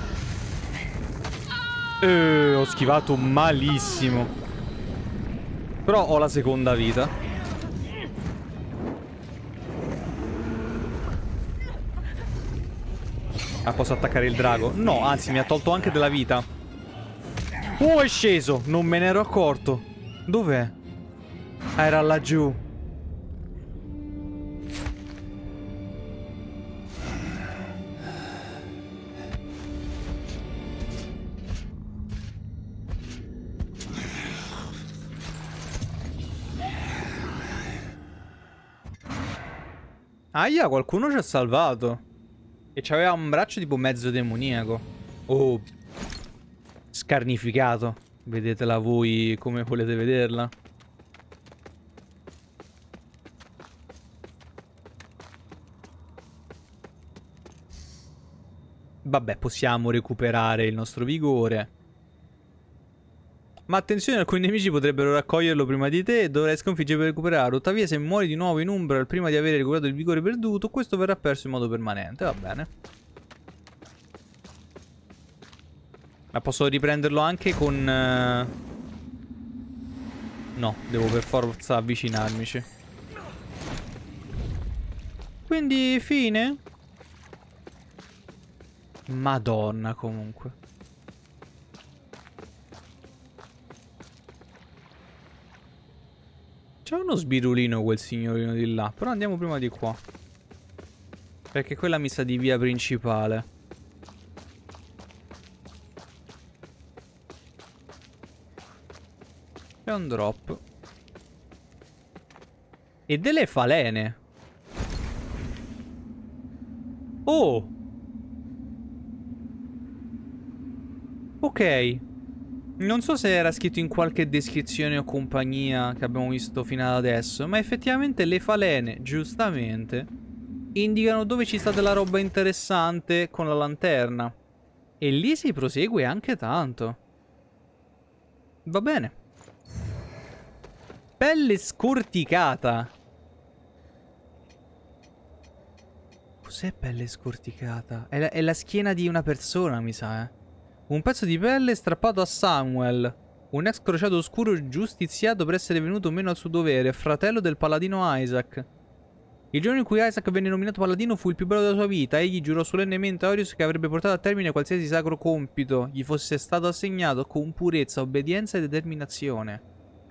Eh, ho schivato malissimo. Però ho la seconda vita. Ah, posso attaccare il drago? No, anzi mi ha tolto anche della vita. Oh, è sceso. Non me ne ero accorto. Dov'è? Ah, era laggiù. Aia, qualcuno ci ha salvato. E c'aveva un braccio tipo mezzo demoniaco. Oh, scarnificato. Vedetela voi come volete vederla. Vabbè, possiamo recuperare il nostro vigore. Ma attenzione, alcuni nemici potrebbero raccoglierlo prima di te e dovrai sconfiggere per recuperarlo. Tuttavia, se muori di nuovo in Umbral prima di aver recuperato il vigore perduto, questo verrà perso in modo permanente. Va bene. Ma posso riprenderlo anche con... Uh... No, devo per forza avvicinarmici. Quindi, fine? Madonna, comunque. C'è uno sbirulino quel signorino di là. Però andiamo prima di qua. Perché quella mi sa di via principale. C'è un drop. E delle falene. Oh! Ok. Non so se era scritto in qualche descrizione o compagnia che abbiamo visto fino ad adesso, ma effettivamente le falene, giustamente, indicano dove ci sta della roba interessante con la lanterna. E lì si prosegue anche tanto. Va bene. Pelle scorticata. Cos'è pelle scorticata? È la, è la schiena di una persona, mi sa, eh. Un pezzo di pelle strappato a Samuel, un ex crociato oscuro giustiziato per essere venuto meno al suo dovere, fratello del paladino Isaac. Il giorno in cui Isaac venne nominato paladino fu il più bello della sua vita. Egli giurò solennemente a Orius che avrebbe portato a termine qualsiasi sacro compito gli fosse stato assegnato con purezza, obbedienza e determinazione.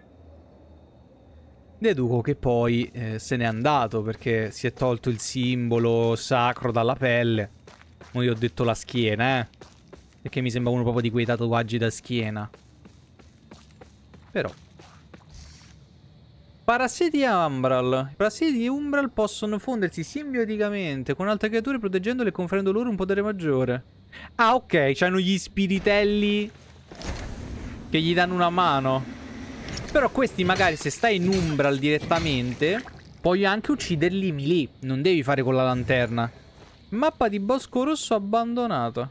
Deduco che poi eh, se n'è andato perché si è tolto il simbolo sacro dalla pelle. Mo io ho detto la schiena, eh. Perché mi sembra uno proprio di quei tatuaggi da schiena. Però parassiti Umbral. I parassiti di Umbral possono fondersi simbioticamente con altre creature proteggendole e conferendo loro un potere maggiore. Ah, ok, c'hanno gli spiritelli che gli danno una mano. Però questi magari se stai in Umbral direttamente Puoi anche ucciderli lì, non devi fare con la lanterna. Mappa di Bosco Rosso abbandonata.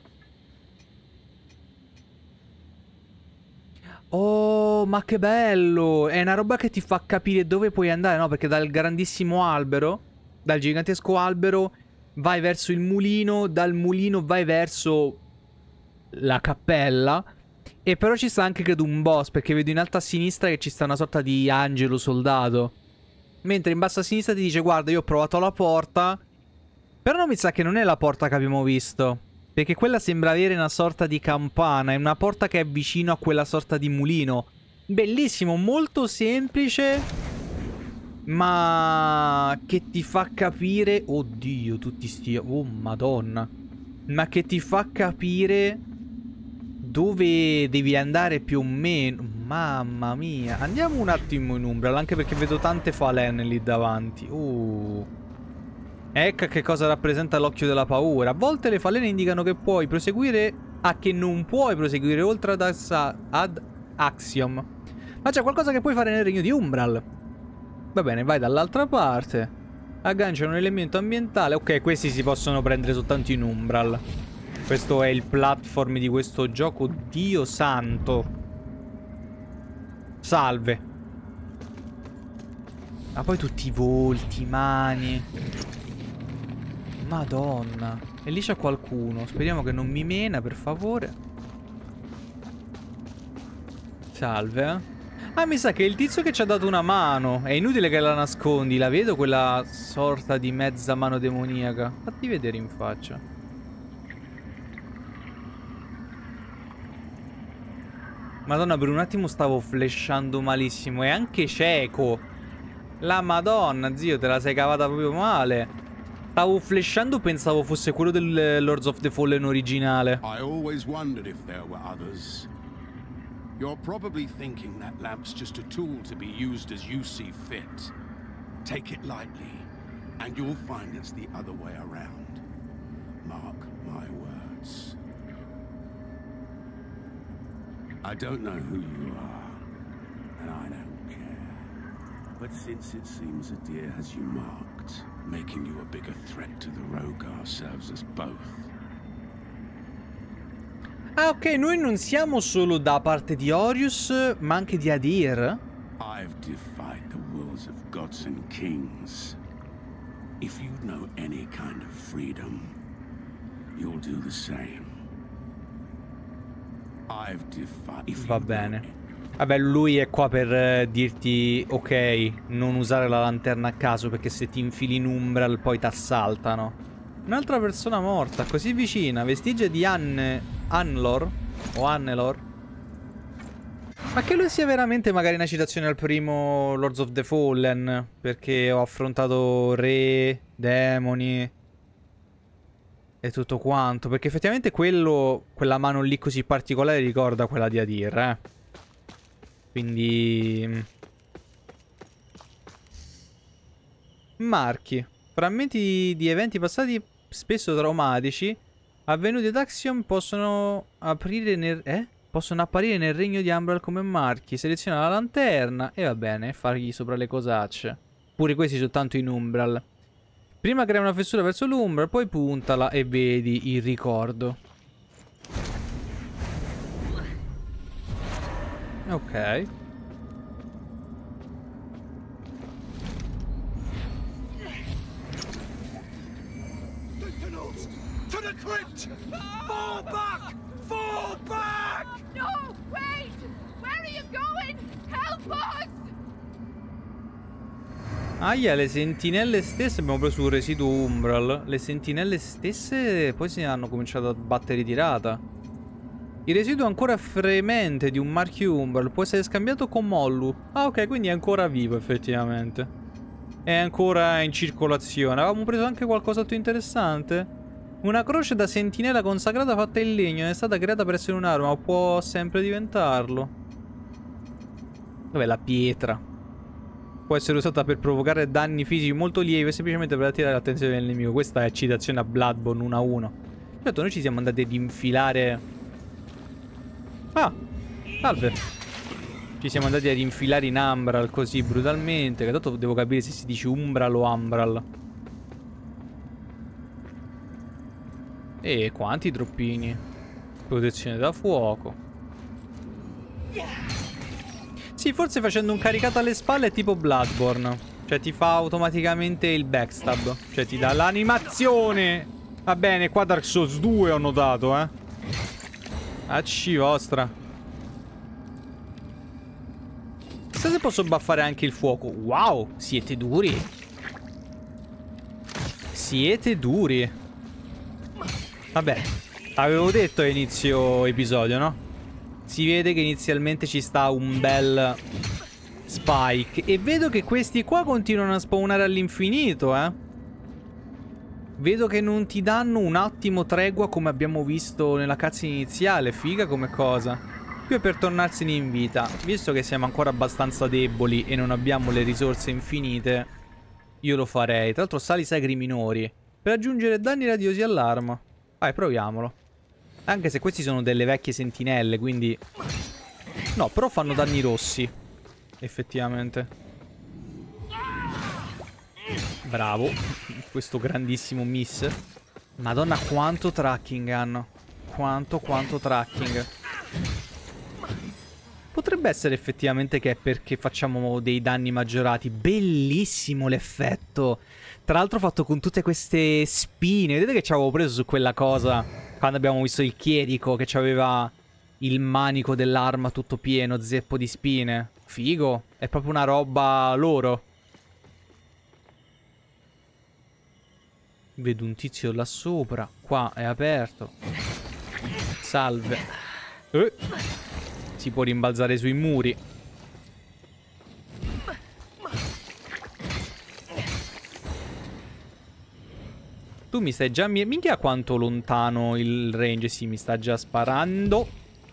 Oh, ma che bello! È una roba che ti fa capire dove puoi andare, no? Perché dal grandissimo albero, dal gigantesco albero, vai verso il mulino, dal mulino vai verso la cappella. E però ci sta anche, credo, un boss, perché vedo in alto a sinistra che ci sta una sorta di angelo soldato. Mentre in basso a sinistra ti dice, guarda, io ho provato la porta, però non mi sa che non è la porta che abbiamo visto. Perché quella sembra avere una sorta di campana. È una porta che è vicino a quella sorta di mulino. Bellissimo, molto semplice, ma che ti fa capire... Oddio, tutti sti... Oh, madonna. Ma che ti fa capire dove devi andare più o meno. Mamma mia. Andiamo un attimo in Umbral, anche perché vedo tante falene lì davanti. Uh... Ecco che cosa rappresenta l'occhio della paura. A volte le falene indicano che puoi proseguire a che non puoi proseguire oltre ad, ad Axiom. Ma c'è qualcosa che puoi fare nel regno di Umbral. Va bene, vai dall'altra parte. Aggancia un elemento ambientale. Ok, questi si possono prendere soltanto in Umbral. Questo è il platform di questo gioco. Dio santo. Salve. Ma poi tutti i volti, mani. Madonna. E lì c'è qualcuno. Speriamo che non mi mena, per favore. Salve, eh. Ah, mi sa che è il tizio che ci ha dato una mano. È inutile che la nascondi. La vedo quella sorta di mezza mano demoniaca. Fatti vedere in faccia. Madonna, per un attimo stavo flashando malissimo. È anche cieco. La madonna, zio, te la sei cavata proprio male. Stavo flashando, pensavo fosse quello del Lords of the Fallen originale. I always wondered if there were others. You're probably thinking that lamp's just a tool to be used as you see fit. Take it lightly, and you'll find it's the other way around. Mark my words. I don't know who you are, and I don't care. But since it seems Adir has you marked, making you a bigger threat to the Rogar serves us both. Ah, ok, noi non siamo solo da parte di Orius, ma anche di Adir. I've defied the wills of gods and kings. If you know any kind of freedom, you'll do the same. I've defied... Va bene. Vabbè, lui è qua per eh, dirti, ok, non usare la lanterna a caso, perché se ti infili in Umbral poi ti assaltano. Un'altra persona morta, così vicina, vestigia di Anne... Anlor? O Annelor? Ma che lui sia veramente magari una citazione al primo Lords of the Fallen, perché ho affrontato re, demoni e tutto quanto. Perché effettivamente quello, quella mano lì così particolare ricorda quella di Adir, eh. Quindi... Marchi. Frammenti di eventi passati spesso traumatici avvenuti ad Axiom possono aprire nel... Eh? Possono apparire nel regno di Umbral come marchi. Seleziona la lanterna e va bene, fargli sopra le cosacce. Pure questi soltanto in Umbral. Prima crea una fessura verso l'Umbral, poi puntala e vedi il ricordo. Ok. To the crypt! Fall back! Fall back! No! Wait! Where are you going? Help us! Aia, le sentinelle stesse, abbiamo preso un residuo Umbral. Le sentinelle stesse poi si hanno cominciato a battere tirata. Il residuo ancora fremente di un marchio Umbral può essere scambiato con Mollu. Ah, ok, quindi è ancora vivo effettivamente. È ancora in circolazione. Avevamo preso anche qualcos'altro interessante. Una croce da sentinella consacrata fatta in legno. È stata creata per essere un'arma, ma può sempre diventarlo. Dov'è la pietra? Può essere usata per provocare danni fisici molto lievi e semplicemente per attirare l'attenzione del nemico. Questa è citazione a Bloodborne uno a uno. Certo, noi ci siamo andati ad infilare... Ah, salve. Ci siamo andati a rinfilare in Umbral così brutalmente. Che tanto devo capire se si dice Umbral o Umbral. E quanti troppini. Protezione da fuoco. Sì, forse facendo un caricato alle spalle è tipo Bloodborne. Cioè ti fa automaticamente il backstab. Cioè ti dà l'animazione. Va bene, qua Dark Souls due ho notato, eh. Acci vostra. Chissà se posso buffare anche il fuoco. Wow, siete duri. Siete duri. Vabbè, avevo detto a inizio episodio, no? Si vede che inizialmente ci sta un bel spike. E vedo che questi qua continuano a spawnare all'infinito, eh. Vedo che non ti danno un attimo tregua come abbiamo visto nella cutscene iniziale. Figa come cosa. Più è per tornarsene in vita. Visto che siamo ancora abbastanza deboli e non abbiamo le risorse infinite, io lo farei. Tra l'altro sali sagri minori per aggiungere danni radiosi all'arma. Vai, proviamolo. Anche se questi sono delle vecchie sentinelle, quindi... No, però fanno danni rossi. Effettivamente. Bravo. Questo grandissimo miss. Madonna quanto tracking hanno. Quanto, quanto tracking. Potrebbe essere effettivamente che è perché facciamo dei danni maggiorati. Bellissimo l'effetto. Tra l'altro fatto con tutte queste spine. Vedete che ci avevo preso su quella cosa quando abbiamo visto il chierico che aveva il manico dell'arma tutto pieno, zeppo di spine. Figo. È proprio una roba loro. Vedo un tizio là sopra. Qua è aperto. Salve. Eh. Si può rimbalzare sui muri. Tu mi stai già... Minchia quanto lontano il range. Sì, mi sta già sparando.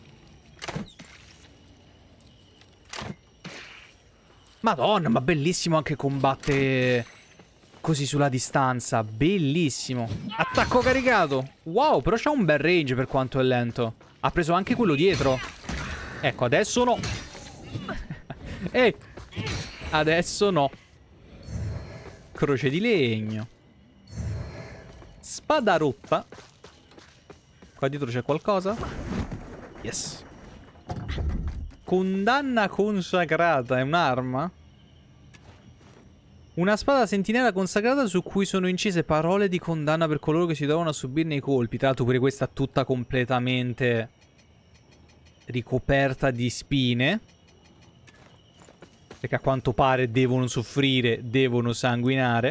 Madonna, ma bellissimo anche combattere così sulla distanza. Bellissimo. Attacco caricato. Wow, però c'ha un bel range per quanto è lento. Ha preso anche quello dietro. Ecco, adesso no. E adesso no. Croce di legno. Spada rotta. Qua dietro c'è qualcosa? Yes. Condanna consacrata. È un'arma? Una spada sentinella consacrata su cui sono incise parole di condanna per coloro che si trovano a subirne i colpi. Tra l'altro pure questa tutta completamente ricoperta di spine. Perché a quanto pare devono soffrire, devono sanguinare.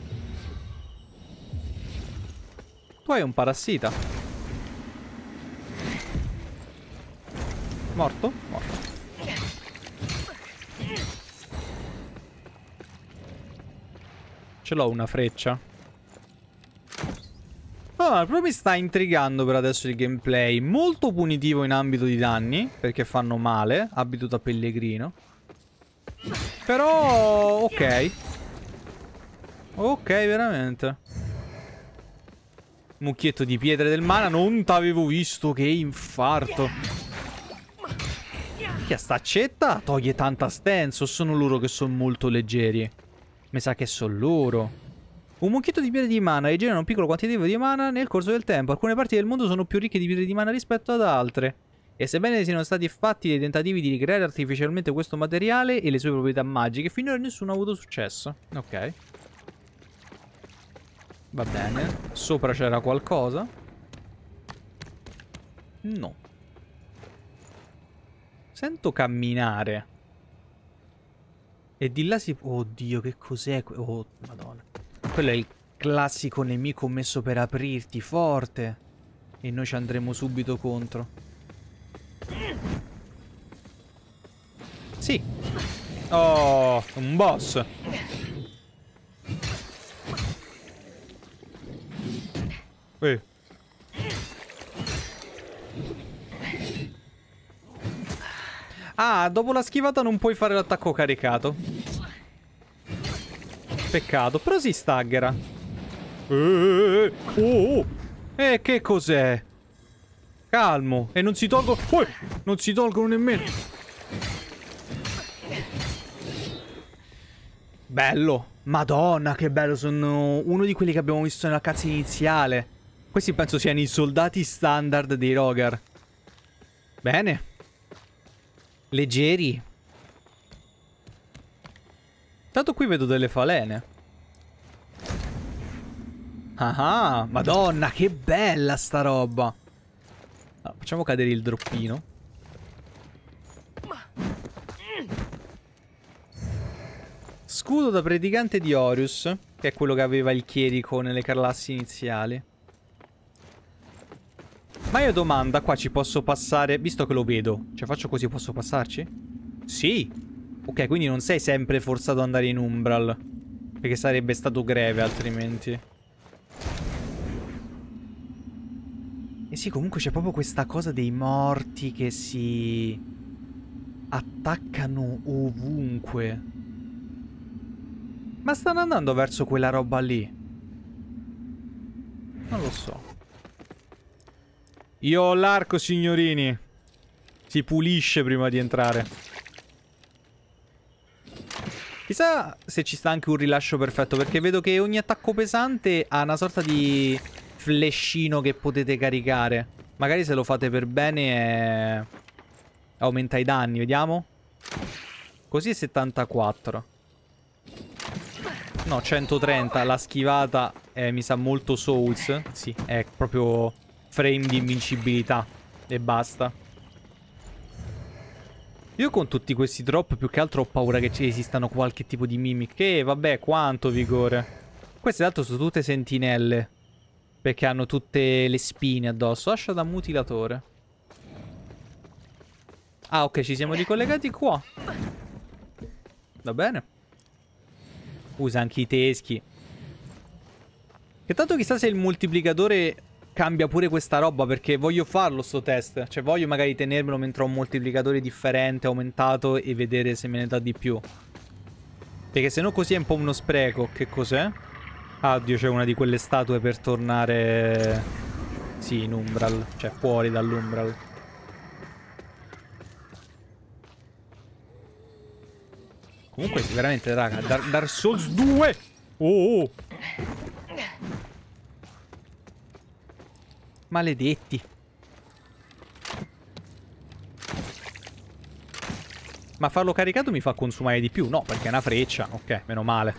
Tu hai un parassita. Morto? Morto. Ce l'ho una freccia. Ah, però mi sta intrigando per adesso il gameplay. Molto punitivo in ambito di danni, perché fanno male. Abito da pellegrino. Però... ok. Ok, veramente. Mucchietto di pietre del mana. Non t'avevo visto, che infarto. Che sta accetta toglie tanta stenso. Sono loro che sono molto leggeri. Mi sa che sono loro. Un mucchietto di pietre di mana rigenera un piccolo quantitativo di mana nel corso del tempo. Alcune parti del mondo sono più ricche di pietre di mana rispetto ad altre. E sebbene siano stati fatti dei tentativi di ricreare artificialmente questo materiale e le sue proprietà magiche, finora nessuno ha avuto successo. Ok. Va bene. Sopra c'era qualcosa? No. Sento camminare. E di là si... Oddio, che cos'è? Oh, madonna. Quello è il classico nemico messo per aprirti, forte. E noi ci andremo subito contro. Sì. Oh, un boss. Eh. Ah, dopo la schivata non puoi fare l'attacco caricato. Peccato, però si staggera. Eh, oh, oh. Eh, che cos'è? Calmo. E non si tolgono... Oh, non si tolgono nemmeno. Bello. Madonna, che bello. Sono uno di quelli che abbiamo visto nella cutscene iniziale. Questi penso siano i soldati standard dei Rogar. Bene. Leggeri. Tanto qui vedo delle falene. Ah, madonna, che bella sta roba. Allora, facciamo cadere il droppino. Scudo da predicante di Orius, che è quello che aveva il chierico nelle classi iniziali. Ma io domanda, qua ci posso passare, visto che lo vedo, cioè faccio così, posso passarci? Sì. Ok, quindi non sei sempre forzato ad andare in Umbral, perché sarebbe stato greve altrimenti. E sì, comunque c'è proprio questa cosa dei morti che si attaccano ovunque. Ma stanno andando verso quella roba lì? Non lo so. Io ho l'arco, signorini. Si pulisce prima di entrare. Chissà se ci sta anche un rilascio perfetto, perché vedo che ogni attacco pesante ha una sorta di flashino che potete caricare. Magari se lo fate per bene eh, aumenta i danni, vediamo. Così è settantaquattro. No, centotrenta. La schivata eh, mi sa molto Souls. Sì, è proprio frame di invincibilità. E basta. Io con tutti questi drop più che altro ho paura che ci esistano qualche tipo di mimic. Che vabbè, quanto vigore. Queste d'altro sono tutte sentinelle, perché hanno tutte le spine addosso. Ascia da mutilatore. Ah, ok, ci siamo ricollegati qua. Va bene. Usa anche i teschi. Che tanto chissà se il moltiplicatore cambia pure questa roba, perché voglio farlo sto test. Cioè voglio magari tenermelo mentre ho un moltiplicatore differente, aumentato, e vedere se me ne dà di più. Perché se no così è un po' uno spreco. Che cos'è? Ah, oddio, c'è una di quelle statue per tornare... Sì, in Umbral. Cioè fuori dall'Umbral. Comunque sì, veramente, raga, Dar Dark Souls due! Oh, oh! Maledetti. Ma farlo caricato mi fa consumare di più? No, perché è una freccia. Ok, meno male.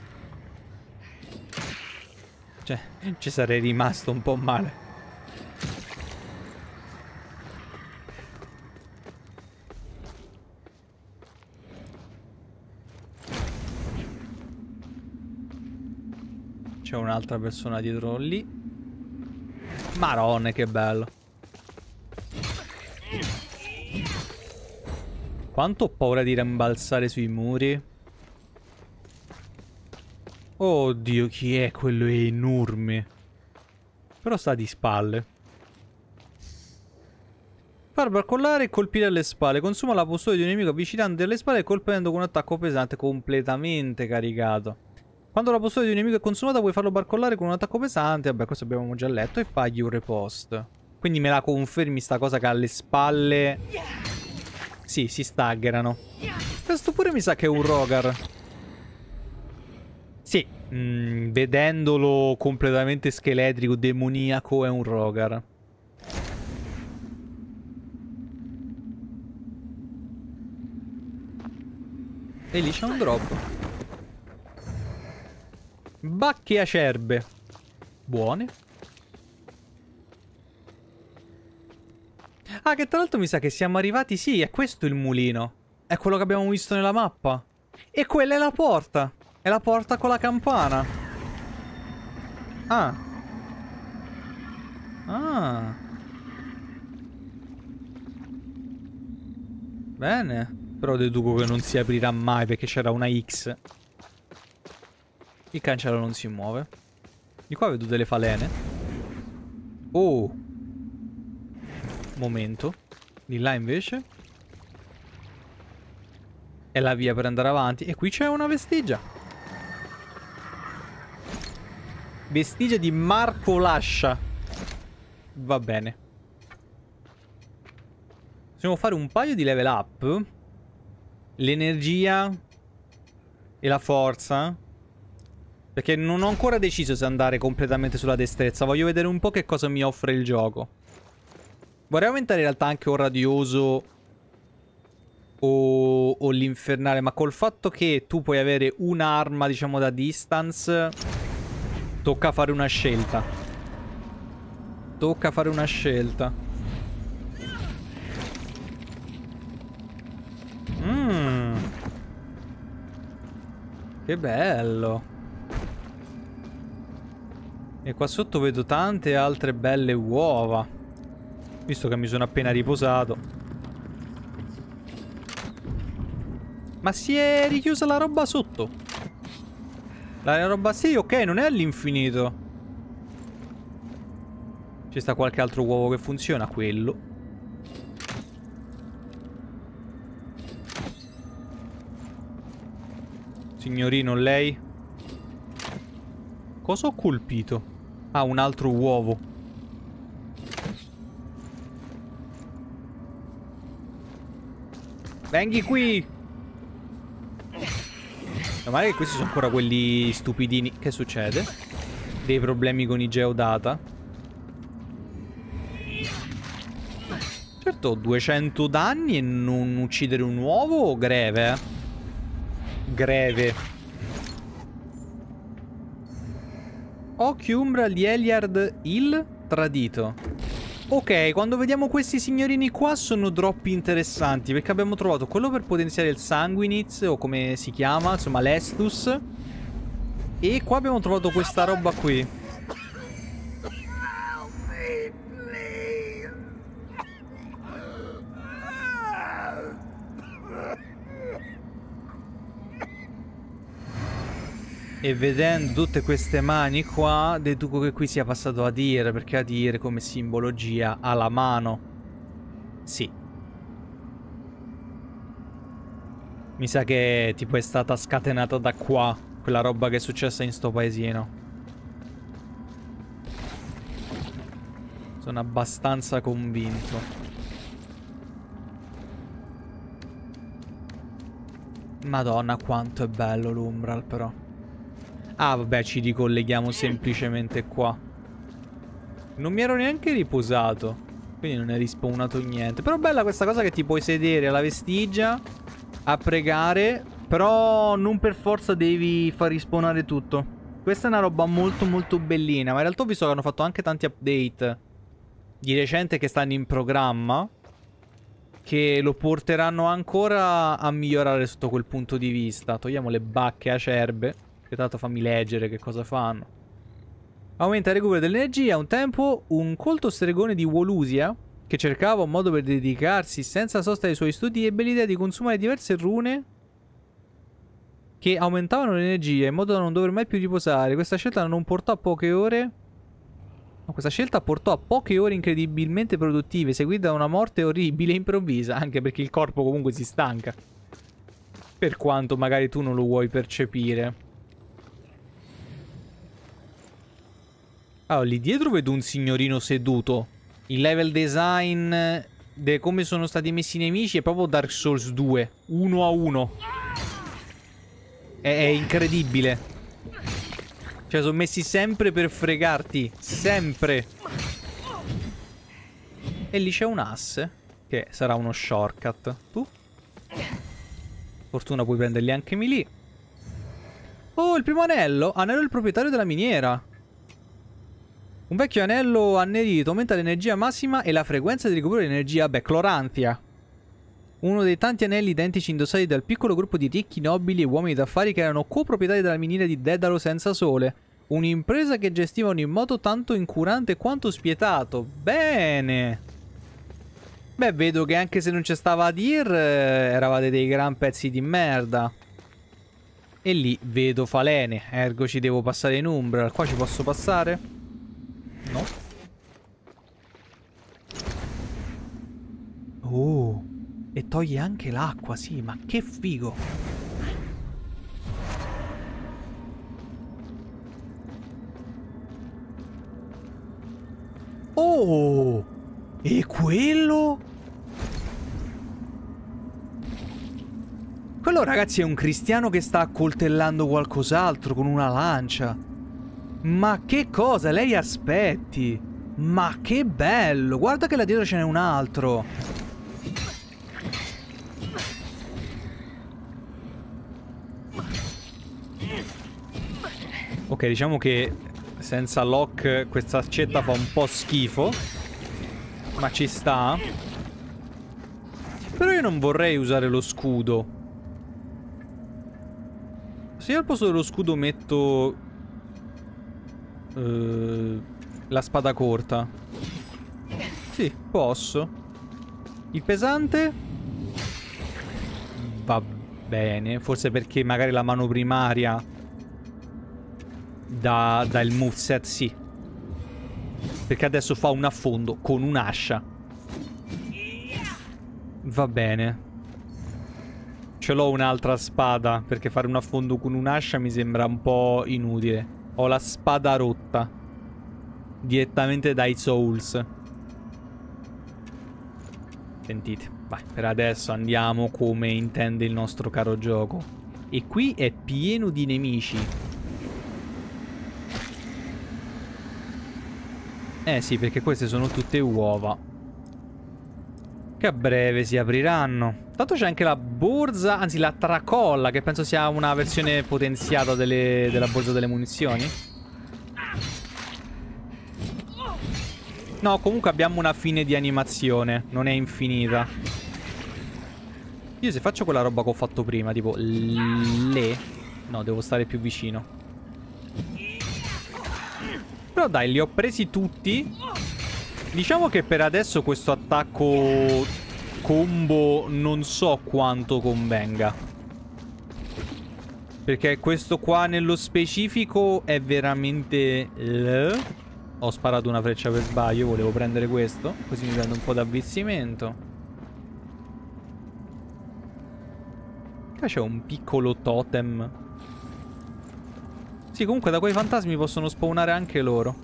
Cioè, ci sarei rimasto un po' male. C'è un'altra persona dietro lì. Marone, che bello. Quanto ho paura di rimbalzare sui muri. Oddio, chi è? Quello è enorme. Però sta di spalle. Far barcollare e colpire alle spalle. Consuma la postura di un nemico avvicinante alle spalle, colpendo con un attacco pesante completamente caricato. Quando la postura di un nemico è consumata, puoi farlo barcollare con un attacco pesante. Vabbè, questo abbiamo già letto. E fagli un repost. Quindi me la confermi sta cosa che alle spalle... Sì, si staggerano. Questo pure mi sa che è un Rogar. Sì, mm, vedendolo completamente scheletrico, demoniaco, è un Rogar. E lì c'è un drop. Bacche acerbe. Buone. Ah, che tra l'altro mi sa che siamo arrivati. Sì, è questo il mulino. È quello che abbiamo visto nella mappa. E quella è la porta. È la porta con la campana. Ah. Ah. Bene. Però deduco che non si aprirà mai perché c'era una X. Il cancello non si muove. Di qua vedo delle falene. Oh. Momento. Di là invece è la via per andare avanti. E qui c'è una vestigia. Vestigia di Marco Lascia. Va bene. Possiamo fare un paio di level up. L'energia E la forza. Perché non ho ancora deciso se andare completamente sulla destrezza. Voglio vedere un po' che cosa mi offre il gioco. Vorrei aumentare in realtà anche o radioso o, o l'infernale. Ma col fatto che tu puoi avere un'arma, diciamo, da distance, tocca fare una scelta. Tocca fare una scelta. Mmm. Che bello. E qua sotto vedo tante altre belle uova. Visto che mi sono appena riposato. Ma si è richiusa la roba sotto. La roba... Sì, ok, non è all'infinito. Ci sta qualche altro uovo che funziona? Quello. Signorino, lei? Cosa ho colpito? Ah, un altro uovo. Venghi qui! Ma magari questi sono ancora quelli stupidini. Che succede? Dei problemi con i geodata. Certo, duecento danni e non uccidere un uovo o greve, eh? Greve. Occhio Umbra di Eliard il Tradito. Ok, quando vediamo questi signorini qua sono drop interessanti, perché abbiamo trovato quello per potenziare il Sanguiniz, o come si chiama, insomma l'Estus. E qua abbiamo trovato questa roba qui. E vedendo tutte queste mani qua, deduco che qui sia passato Adir, perché Adir come simbologia ha la mano. Sì. Mi sa che tipo è stata scatenata da qua, quella roba che è successa in sto paesino. Sono abbastanza convinto. Madonna, quanto è bello l'Umbral però. Ah, vabbè, ci ricolleghiamo semplicemente qua. Non mi ero neanche riposato, quindi non è rispawnato niente. Però bella questa cosa che ti puoi sedere alla vestigia a pregare, però non per forza devi far rispawnare tutto. Questa è una roba molto molto bellina. Ma in realtà ho visto che hanno fatto anche tanti update di recente che stanno in programma, che lo porteranno ancora a migliorare sotto quel punto di vista. Togliamo le bacche acerbe, che tanto fammi leggere che cosa fanno. Aumenta il recupero dell'energia. Un tempo un colto stregone di Wolusia, che cercava un modo per dedicarsi senza sosta ai suoi studi, ebbe l'idea di consumare diverse rune che aumentavano l'energia in modo da non dover mai più riposare. Questa scelta non portò a poche ore... No, questa scelta portò a poche ore incredibilmente produttive, seguite da una morte orribile e improvvisa, anche perché il corpo comunque si stanca. Per quanto magari tu non lo vuoi percepire. Allora, lì dietro vedo un signorino seduto. Il level design di come sono stati messi i nemici è proprio Dark Souls due. Uno a uno. È, è incredibile. Cioè, sono messi sempre per fregarti. Sempre. E lì c'è un asse, che sarà uno shortcut. Tu? Fortuna puoi prenderli anche melee. Oh, il primo anello. Anello del proprietario della miniera. Un vecchio anello annerito aumenta l'energia massima e la frequenza di recupero di energia. Beh, Cloranthia. Uno dei tanti anelli identici indossati dal piccolo gruppo di ricchi, nobili e uomini d'affari che erano coproprietari della miniera di Dedalo senza sole. Un'impresa che gestivano in modo tanto incurante quanto spietato. Bene. Beh, vedo che anche se non c'è stava Adir, eh, eravate dei gran pezzi di merda. E lì vedo Falene, ergo ci devo passare in Umbral. Qua ci posso passare? No. Oh, e toglie anche l'acqua, sì, ma che figo. Oh, e quello? Quello, ragazzi, è un cristiano che sta accoltellando qualcos'altro con una lancia. Ma che cosa? Lei aspetti. Ma che bello. Guarda che là dietro ce n'è un altro. Ok, diciamo che senza lock questa accetta fa un po' schifo. Ma ci sta. Però io non vorrei usare lo scudo. Se io al posto dello scudo metto uh, la spada corta. Sì, posso. Il pesante va bene. Forse perché magari la mano primaria dà, dà il moveset, sì. Perché adesso fa un affondo con un'ascia. Va bene. Ce l'ho un'altra spada, perché fare un affondo con un'ascia mi sembra un po' inutile. Ho la spada rotta direttamente dai Souls. Sentite, vai, per adesso andiamo come intende il nostro caro gioco. E qui è pieno di nemici. Eh sì, perché queste sono tutte uova che a breve si apriranno. Tanto c'è anche la borsa, anzi la tracolla, che penso sia una versione potenziata delle, della borsa delle munizioni. No, comunque abbiamo una fine di animazione, non è infinita. Io se faccio quella roba che ho fatto prima, tipo le... No, devo stare più vicino. Però dai, li ho presi tutti. Diciamo che per adesso questo attacco combo non so quanto convenga. Perché questo qua nello specifico è veramente... L... Ho sparato una freccia per sbaglio, volevo prendere questo, così mi prendo un po' d'avvicinamento. Qua c'è un piccolo totem. Sì, comunque da quei fantasmi possono spawnare anche loro.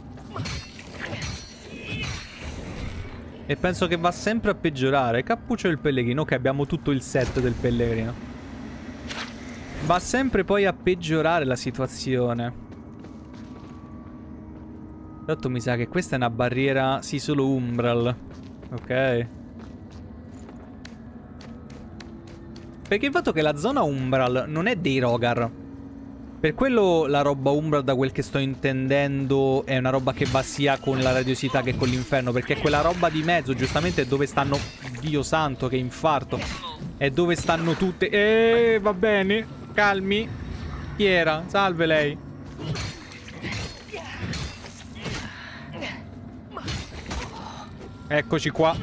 E penso che va sempre a peggiorare. Cappuccio del pellegrino, che abbiamo tutto il set del pellegrino. Va sempre poi a peggiorare la situazione. Tanto mi sa che questa è una barriera, sì, solo Umbral. Ok. Perché il fatto che la zona Umbral non è dei Rogar. Per quello la roba Umbral, da quel che sto intendendo, è una roba che va sia con la radiosità che con l'inferno. Perché quella roba di mezzo, giustamente, è dove stanno... Dio santo, che infarto. È dove stanno tutte... Eh, va bene. Calmi. Chi era? Salve lei. Eccoci qua.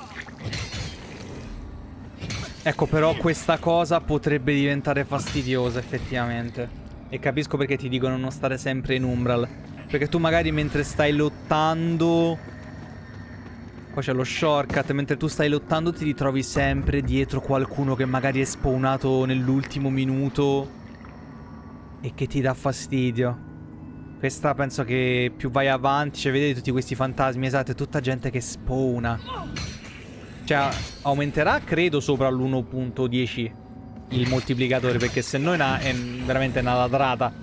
Ecco, però questa cosa potrebbe diventare fastidiosa, effettivamente. E capisco perché ti dicono non stare sempre in Umbral. Perché tu magari mentre stai lottando... Qua c'è lo shortcut. Mentre tu stai lottando ti ritrovi sempre dietro qualcuno che magari è spawnato nell'ultimo minuto e che ti dà fastidio. Questa penso che più vai avanti, cioè vedete tutti questi fantasmi, esatto, è tutta gente che spawna. Cioè aumenterà credo sopra l'uno punto dieci il moltiplicatore, perché se no è, una, è veramente una ladrata.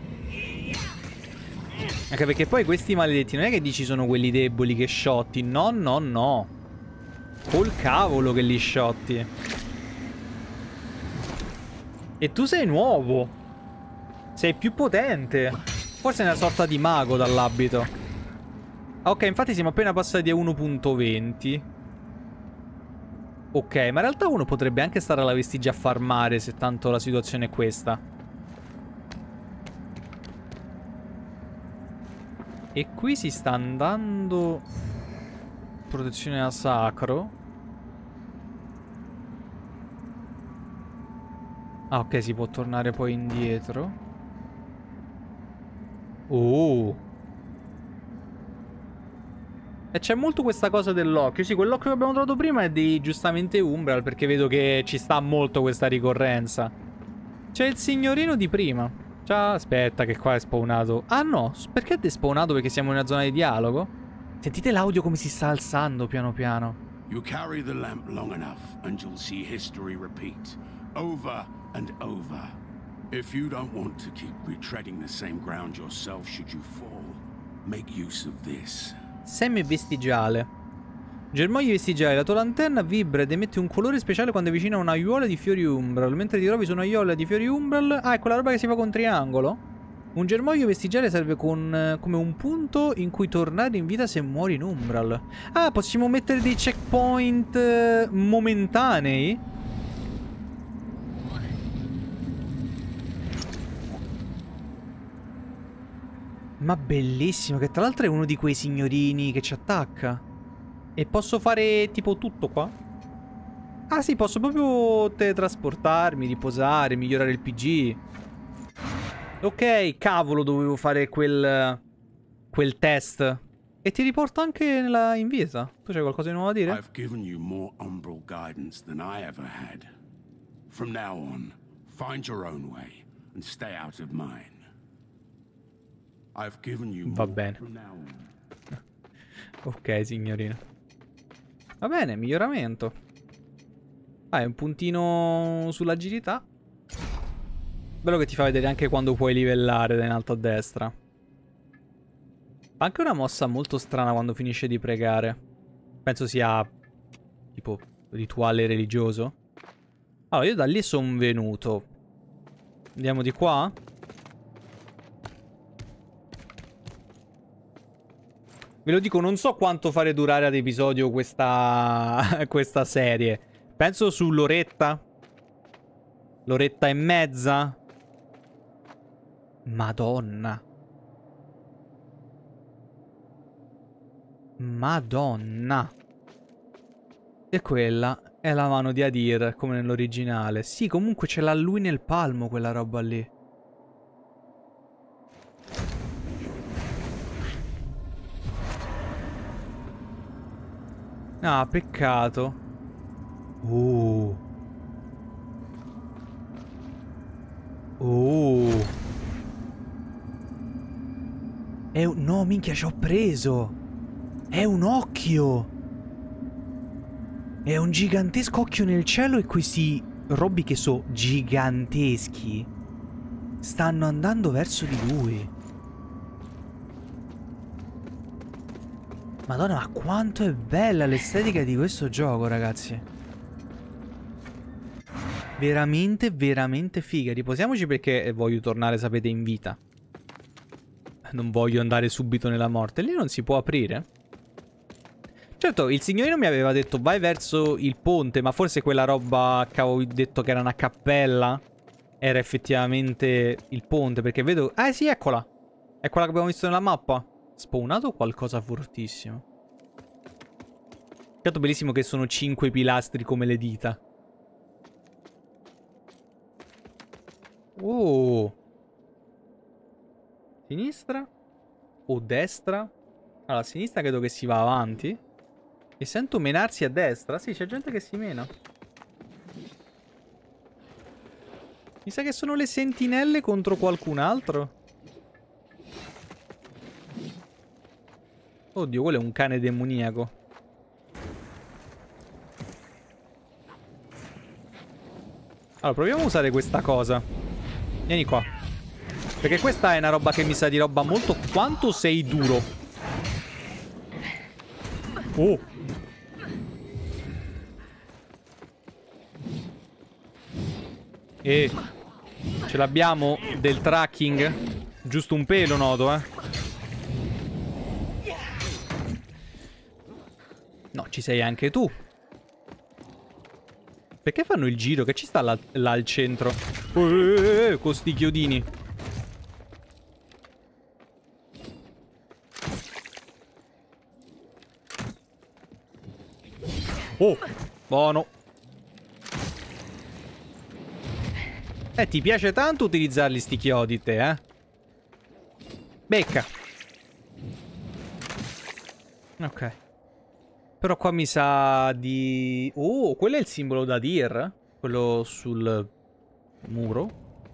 Anche perché poi questi maledetti non è che dici sono quelli deboli che shotti. No, no, no. Col cavolo che li shotti. E tu sei nuovo. Sei più potente. Forse è una sorta di mago dall'abito. Ok, infatti siamo appena passati a uno punto venti. Ok, ma in realtà uno potrebbe anche stare alla vestigia a farmare, se tanto la situazione è questa. E qui si sta andando... Protezione a sacro. Ah, ok, si può tornare poi indietro. Oh. E c'è molto questa cosa dell'occhio. Sì, quell'occhio che abbiamo trovato prima è di giustamente Umbral, perché vedo che ci sta molto questa ricorrenza. C'è il signorino di prima. Già, aspetta che qua è spawnato. Ah no, perché è despawnato? Perché siamo in una zona di dialogo? Sentite l'audio come si sta alzando piano piano. You carry the lamp long enough and you'll see history repeat over and over. If you don't want to keep retreading the same ground yourself should you fall, make use of this. Seme vestigiale. Germogli vestigiali. La tua lanterna vibra ed emette un colore speciale quando è vicino a un'aiuola di fiori umbral. Mentre ti trovi su un'aiuola di fiori umbral... Ah, è quella roba che si fa con triangolo? Un germoglio vestigiale serve con, come un punto in cui tornare in vita se muori in umbral. Ah, possiamo mettere dei checkpoint eh, momentanei? Ma bellissimo, che tra l'altro è uno di quei signorini che ci attacca. E posso fare tipo tutto qua? Ah sì, posso proprio teletrasportarmi, riposare, migliorare il P G. Ok, cavolo, dovevo fare quel... quel test. E ti riporto anche nella in vita. Tu c'hai qualcosa di nuovo da dire? I've given you more umbral guidance than I ever had. From now on, find your own way and stay out of mine. I've given you Va more bene. from now on. Ok, signorina. Va bene, miglioramento. Ah, è un puntino sull'agilità. Bello che ti fa vedere anche quando puoi livellare da in alto a destra. Fa anche una mossa molto strana quando finisce di pregare. Penso sia tipo rituale religioso. Allora, io da lì sono venuto. Andiamo di qua? Ve lo dico, non so quanto fare durare ad episodio questa, questa serie. Penso sull'oretta. L'oretta e mezza. Madonna. Madonna. E quella è la mano di Adir, come nell'originale. Sì, comunque ce l'ha lui nel palmo quella roba lì. Ah, peccato. Uh. Uh. È un... No, minchia, ci ho preso. È un occhio. È un gigantesco occhio nel cielo e questi robbi che sono giganteschi stanno andando verso di lui. Madonna, ma quanto è bella l'estetica di questo gioco, ragazzi. Veramente, veramente figa. Riposiamoci perché voglio tornare, sapete, in vita. Non voglio andare subito nella morte. Lì non si può aprire? Certo, il signorino mi aveva detto vai verso il ponte, ma forse quella roba che avevo detto che era una cappella era effettivamente il ponte, perché vedo... Ah sì, eccola. È quella che abbiamo visto nella mappa. Spawnato qualcosa fortissimo. Peccato bellissimo che sono cinque pilastri come le dita. Oh. Sinistra o destra? Allora, a sinistra credo che si va avanti. E sento menarsi a destra. Sì, c'è gente che si mena. Mi sa che sono le sentinelle contro qualcun altro. Oddio, quello è un cane demoniaco. Allora, proviamo a usare questa cosa. Vieni qua. Perché questa è una roba che mi sa di roba molto... Quanto sei duro? Oh. E... ce l'abbiamo del tracking? Giusto un pelo, noto, eh. No, ci sei anche tu. Perché fanno il giro? Che ci sta là, là al centro? Eh, con sti chiodini. Oh, buono. Eh, ti piace tanto utilizzarli sti chiodi te, eh? Becca. Ok. Però qua mi sa di... Oh, quello è il simbolo da Dir. Quello sul muro.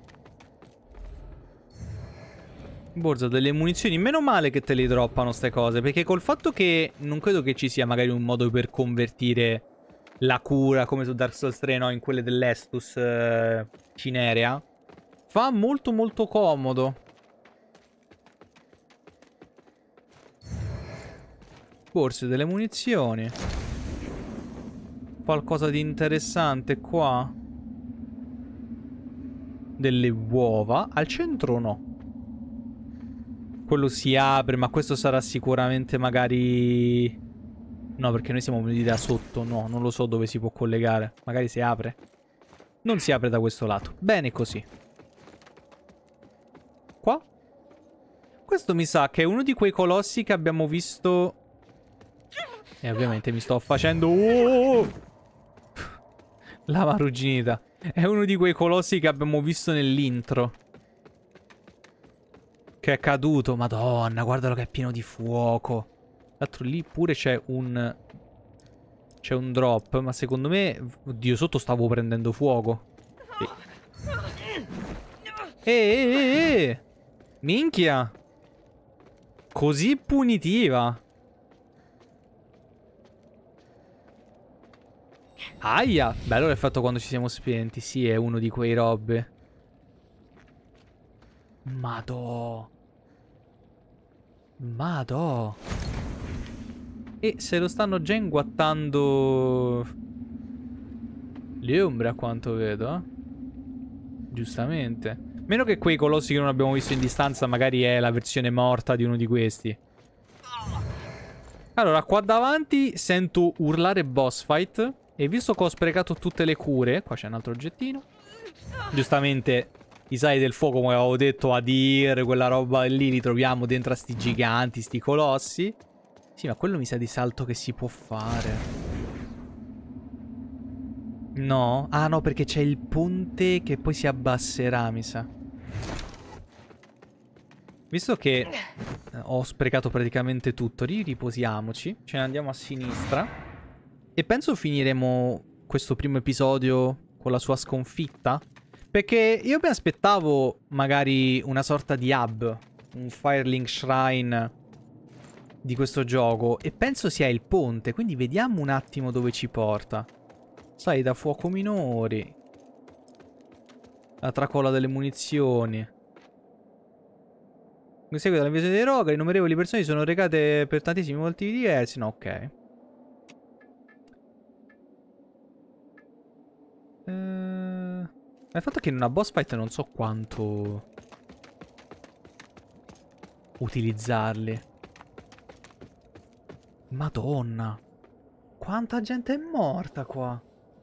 Borsa delle munizioni. Meno male che te le droppano ste cose. Perché col fatto che non credo che ci sia magari un modo per convertire la cura come su Dark Souls tre, no? In quelle dell'Estus. Eh, cinerea, fa molto molto comodo. Borse delle munizioni. Qualcosa di interessante qua. Delle uova. Al centro no. Quello si apre, ma questo sarà sicuramente magari... No, perché noi siamo venuti da sotto. No, non lo so dove si può collegare. Magari si apre. Non si apre da questo lato. Bene così. Qua? Questo mi sa che è uno di quei colossi che abbiamo visto... E ovviamente mi sto facendo... Oh! La marugginita. È uno di quei colossi che abbiamo visto nell'intro. Che è caduto. Madonna, guardalo che è pieno di fuoco. L'altro lì pure c'è un... C'è un drop. Ma secondo me... Oddio, sotto stavo prendendo fuoco. E... Eeeh, eeeh. Minchia. Così punitiva. Aia. Bello l'effetto quando ci siamo spenti. Sì, è uno di quei robe. Madò. Madò. E se lo stanno già inguattando le ombre, a quanto vedo, eh? Giustamente. Meno che quei colossi che non abbiamo visto in distanza, magari è la versione morta di uno di questi. Allora, qua davanti sento urlare boss fight. E visto che ho sprecato tutte le cure... Qua c'è un altro oggettino. Giustamente i sali del fuoco, come avevo detto, Adir, quella roba lì, li troviamo dentro a sti giganti, sti colossi. Sì, ma quello mi sa di salto che si può fare. No? Ah no, perché c'è il ponte che poi si abbasserà, mi sa. Visto che ho sprecato praticamente tutto, riposiamoci. Ce ne andiamo a sinistra. E penso finiremo questo primo episodio con la sua sconfitta. Perché io mi aspettavo magari una sorta di hub, un Firelink Shrine di questo gioco. E penso sia il ponte, quindi vediamo un attimo dove ci porta. Sai, da fuoco minori. La tracolla delle munizioni. In seguito all'invasione dei Rogar, innumerevoli persone si sono recate per tantissimi motivi diversi. No, ok. Eh, ma il fatto che in una boss fight non so quanto utilizzarli. Madonna. Quanta gente è morta qua.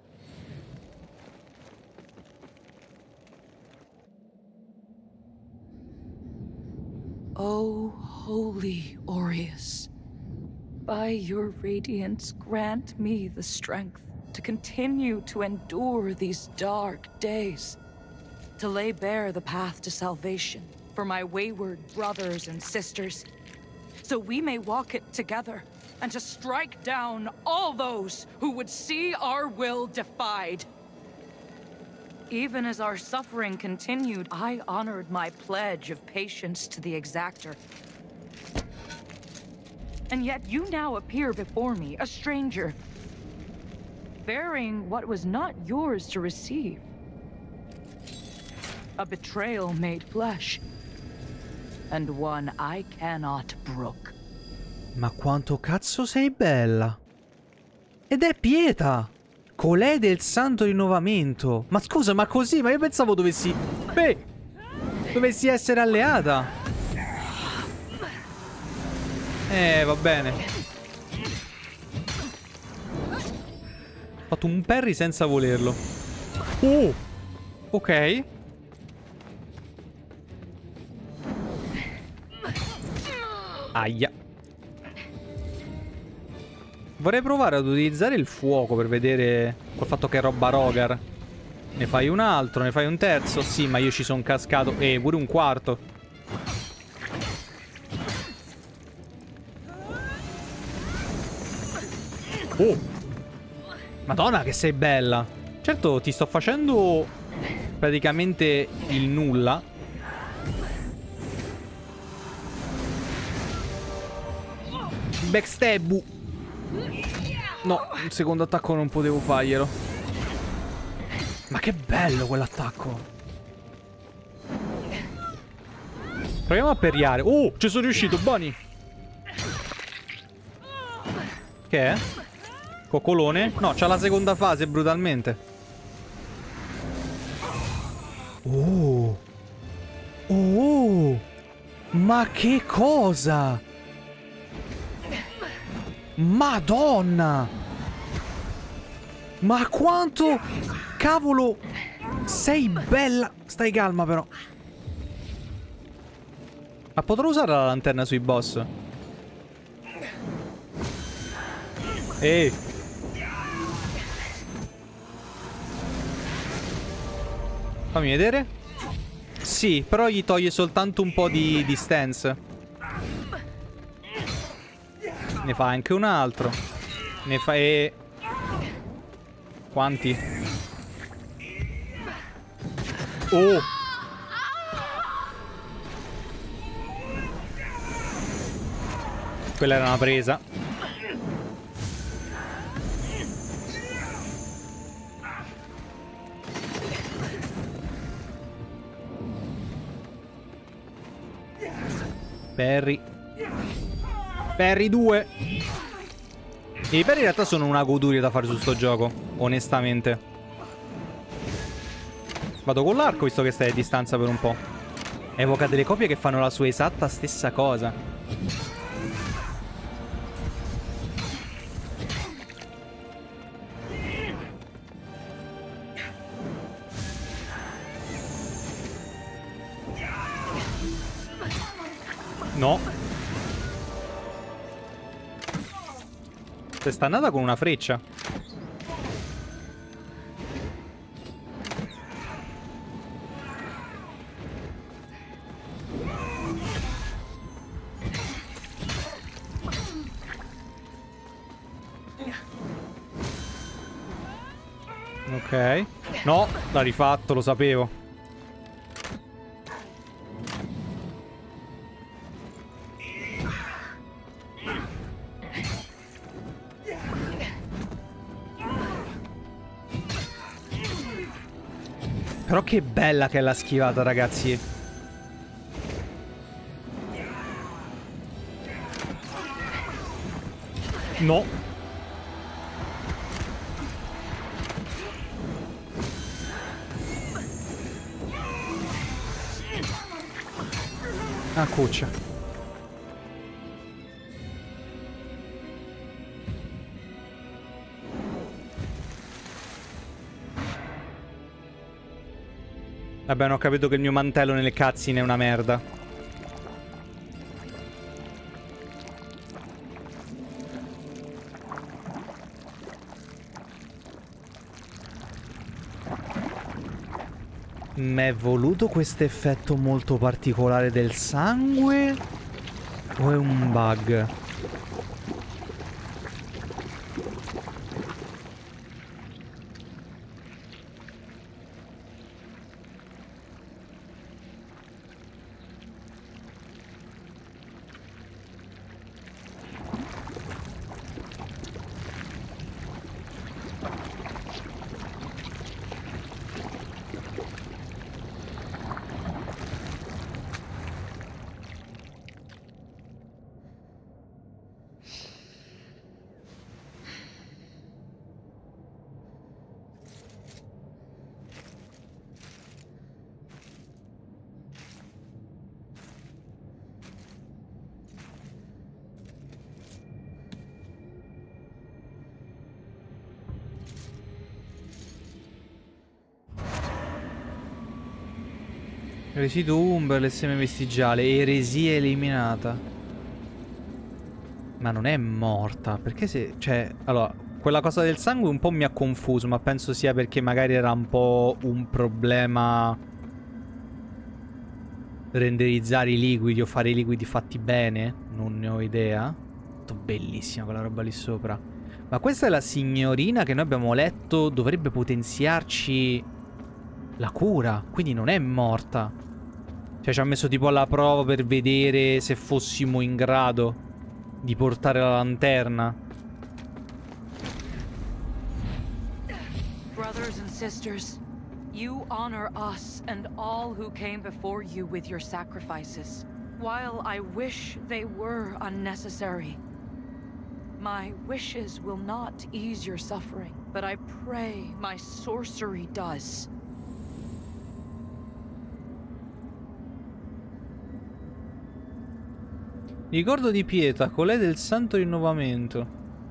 O holy Aureus, by your radiance grant me the strength to continue to endure these dark days, to lay bare the path to salvation for my wayward brothers and sisters, so we may walk it together, and to strike down all those who would see our will defied. Even as our suffering continued, I honored my pledge of patience to the Exactor. And yet you now appear before me, a stranger, bearing what was not yours to receive. A betrayal made flesh, and one I cannot brook. Ma quanto cazzo sei bella! Ed è Pietà! Colei del santo rinnovamento! Ma scusa, ma così? Ma io pensavo dovessi... Beh! Dovessi essere alleata! Eh, va bene. Ho fatto un parry senza volerlo. Oh! Ok. Aia. Vorrei provare ad utilizzare il fuoco per vedere col fatto che è roba Rogar. Ne fai un altro, ne fai un terzo. Sì, ma io ci sono cascato. E eh, pure un quarto. Oh! Madonna che sei bella. Certo, ti sto facendo praticamente il nulla. Backstab. No, un secondo attacco non potevo farglielo. Ma che bello quell'attacco. Proviamo a perriare. Oh, ci sono riuscito, Bunny. Che è? Coccolone? No, c'ha la seconda fase, brutalmente. Oh. Oh. Ma che cosa? Madonna. Ma quanto... Cavolo. Sei bella. Stai calma però. Ma potrò usare la lanterna sui boss? Ehi. Fammi vedere. Sì, però gli toglie soltanto un po' di, di stance. Ne fa anche un altro. Ne fa... E... Quanti? Oh! Quella era una presa. Perry. Perry due. I Perry in realtà sono una goduria da fare su sto gioco, onestamente. Vado con l'arco visto che stai a distanza per un po'. Evoca delle copie che fanno la sua esatta stessa cosa. No. Si sta andata con una freccia. Ok. No, l'ha rifatto, lo sapevo. Però che bella che è la schivata, ragazzi. No. Ah, cuccia. Vabbè, non ho capito che il mio mantello nelle cutscene è una merda. M'è voluto questo effetto molto particolare del sangue? O è un bug? Residuo Umber, seme vestigiale, eresia eliminata. Ma non è morta, perché se... Cioè, allora, quella cosa del sangue un po' mi ha confuso, ma penso sia perché magari era un po' un problema renderizzare i liquidi o fare i liquidi fatti bene. Non ne ho idea. Bellissima quella roba lì sopra. Ma questa è la signorina che noi abbiamo letto dovrebbe potenziarci la cura, quindi non è morta. Cioè ci ha messo tipo alla prova per vedere se fossimo in grado di portare la lanterna. Brothers and sisters, You honor us and all who came before you with your sacrifices. While I wish they were unnecessary, my wishes will not ease your suffering, but I pray my sorcery does. Ricordo di Pietà, colei del santo rinnovamento.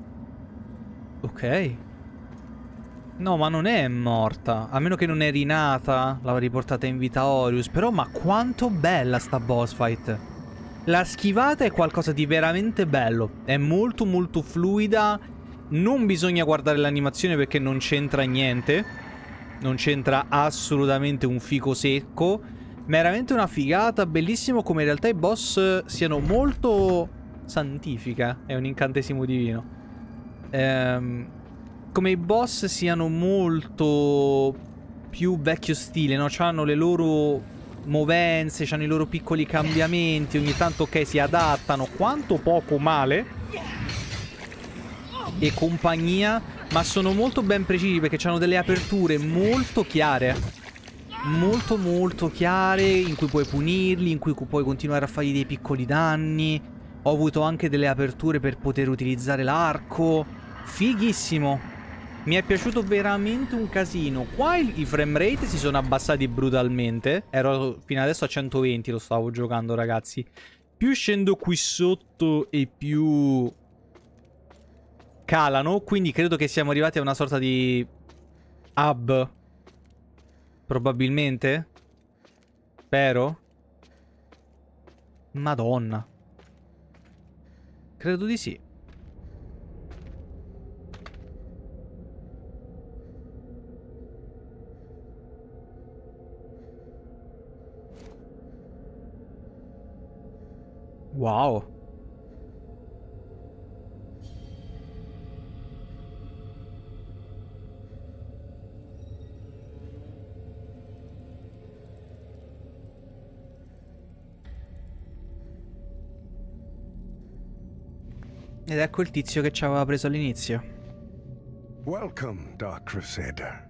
Ok. No, ma non è morta. A meno che non è rinata, l'aveva riportata in vita Orius. Però, ma quanto bella sta boss fight. La schivata è qualcosa di veramente bello. È molto molto fluida. Non bisogna guardare l'animazione perché non c'entra niente. Non c'entra assolutamente un fico secco. Veramente una figata, bellissimo come in realtà i boss siano molto... Santifica, è un incantesimo divino. Ehm, come i boss siano molto più vecchio stile, no? C'hanno le loro movenze, c'hanno i loro piccoli cambiamenti, ogni tanto ok si adattano, quanto poco male e compagnia, ma sono molto ben precisi perché c'hanno delle aperture molto chiare. Molto molto chiare, in cui puoi punirli, in cui puoi continuare a fargli dei piccoli danni. Ho avuto anche delle aperture per poter utilizzare l'arco. Fighissimo. Mi è piaciuto veramente un casino. Qua i, i frame rate si sono abbassati brutalmente. Ero fino adesso a centoventi, lo stavo giocando ragazzi. Più scendo qui sotto e più calano. Quindi credo che siamo arrivati a una sorta di hub. Probabilmente? Spero? Madonna. Credo di sì. Wow. Ed ecco il tizio che ci aveva preso all'inizio. Welcome, Dark Crusader.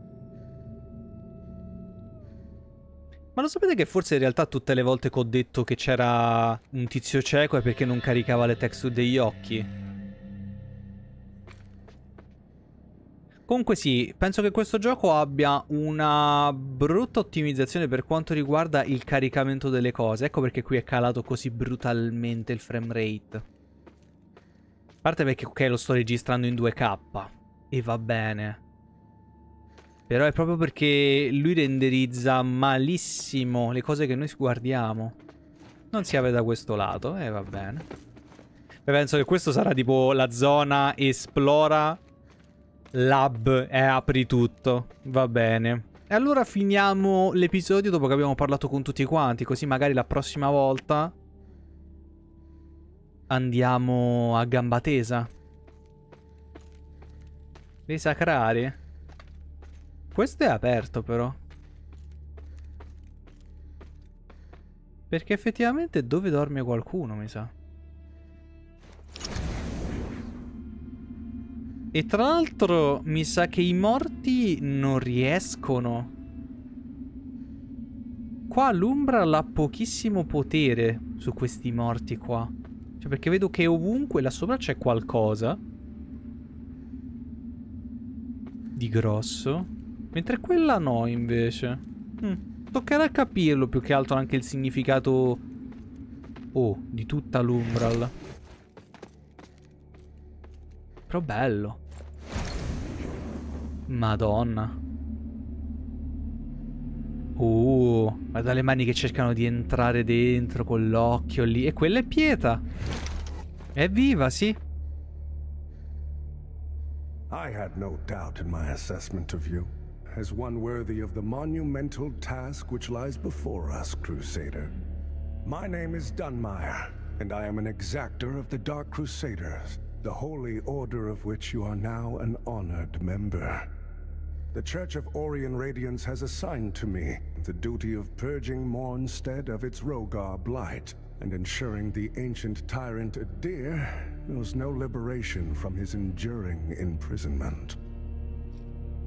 Ma lo sapete che forse in realtà tutte le volte che ho detto che c'era un tizio cieco è perché non caricava le texture degli occhi? Comunque sì, penso che questo gioco abbia una brutta ottimizzazione per quanto riguarda il caricamento delle cose. Ecco perché qui è calato così brutalmente il frame rate. A parte perché, ok, lo sto registrando in due K. E va bene. Però è proprio perché lui renderizza malissimo le cose che noi guardiamo. Non si apre da questo lato, e eh, va bene. Beh, penso che questo sarà tipo la zona esplora, lab e apri tutto. Va bene. E allora finiamo l'episodio dopo che abbiamo parlato con tutti quanti. Così magari la prossima volta andiamo a gamba tesa. Dei sacrari. Questo è aperto però. Perché effettivamente dove dorme qualcuno, mi sa. E tra l'altro mi sa che i morti non riescono. Qua l'Umbral ha pochissimo potere su questi morti qua. Cioè perché vedo che ovunque là sopra c'è qualcosa di grosso. Mentre quella no, invece. Hm. Toccherà capirlo più che altro anche il significato... Oh, di tutta l'Umbral. Però bello. Madonna. Uh, guarda le mani che cercano di entrare dentro con l'occhio lì. E quella è Pietà. È viva, sì. I had no doubt in my assessment of you, as one worthy of the monumental task which lies before us, Crusader. My name is Dunmire, and I am an exactor of the Dark Crusaders, the holy order of which you are now an honored member. The Church of Orion Radiance has assigned to me the duty of purging Mornstead of its Rogar blight, and ensuring the ancient tyrant Adir knows no liberation from his enduring imprisonment.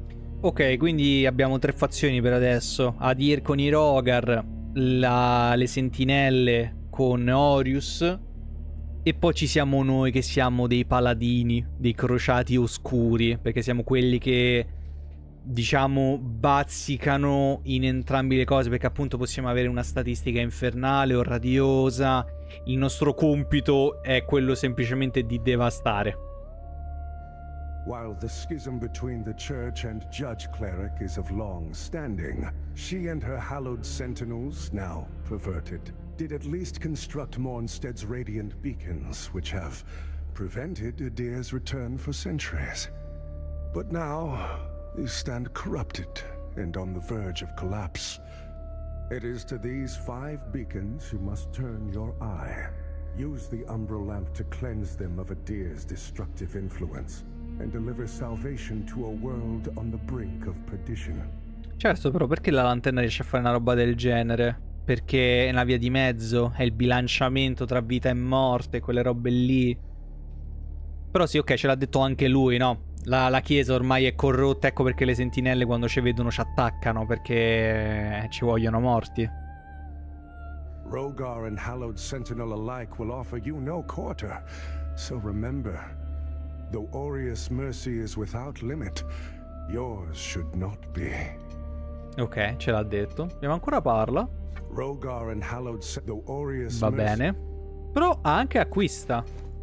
Ok, quindi abbiamo tre fazioni per adesso. Adir con i Rogar, la... le sentinelle con Orius, e poi ci siamo noi che siamo dei paladini, dei crociati oscuri, perché siamo quelli che, diciamo, bazzicano in entrambi le cose, perché appunto possiamo avere una statistica infernale o radiosa. Il nostro compito è quello semplicemente di devastare. While the schism between the Church and Judge Cleric is of long standing, she and her hallowed sentinels, now perverted, did at least construct Mornstead's radiant beacons, which have prevented Adir's return for centuries. But now, they stand corrupted and on the verge of collapse. It is to these five beacons you must turn your eye. Use the Umbra Lamp to cleanse them of Adir's destructive influence, and deliver salvation to a world on the brink of perdition. Certo, però perché la lanterna riesce a fare una roba del genere? Perché è una via di mezzo, è il bilanciamento tra vita e morte, quelle robe lì. Però sì, ok, ce l'ha detto anche lui, no? La, la chiesa ormai è corrotta, ecco perché le sentinelle quando ci vedono ci attaccano, perché ci vogliono morti. Rogar and Hallowed Sentinel alike will offer you no quarter, so remember, though Orius' mercy is without limit, yours should not be. Ok, ce l'ha detto. Dobbiamo ancora parla. Rogar and Hallowed Sentinel, though Orius' Va bene. Però anche acquista.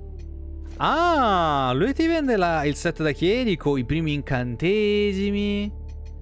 Ah, lui ti vende la, il set da chierico, i primi incantesimi.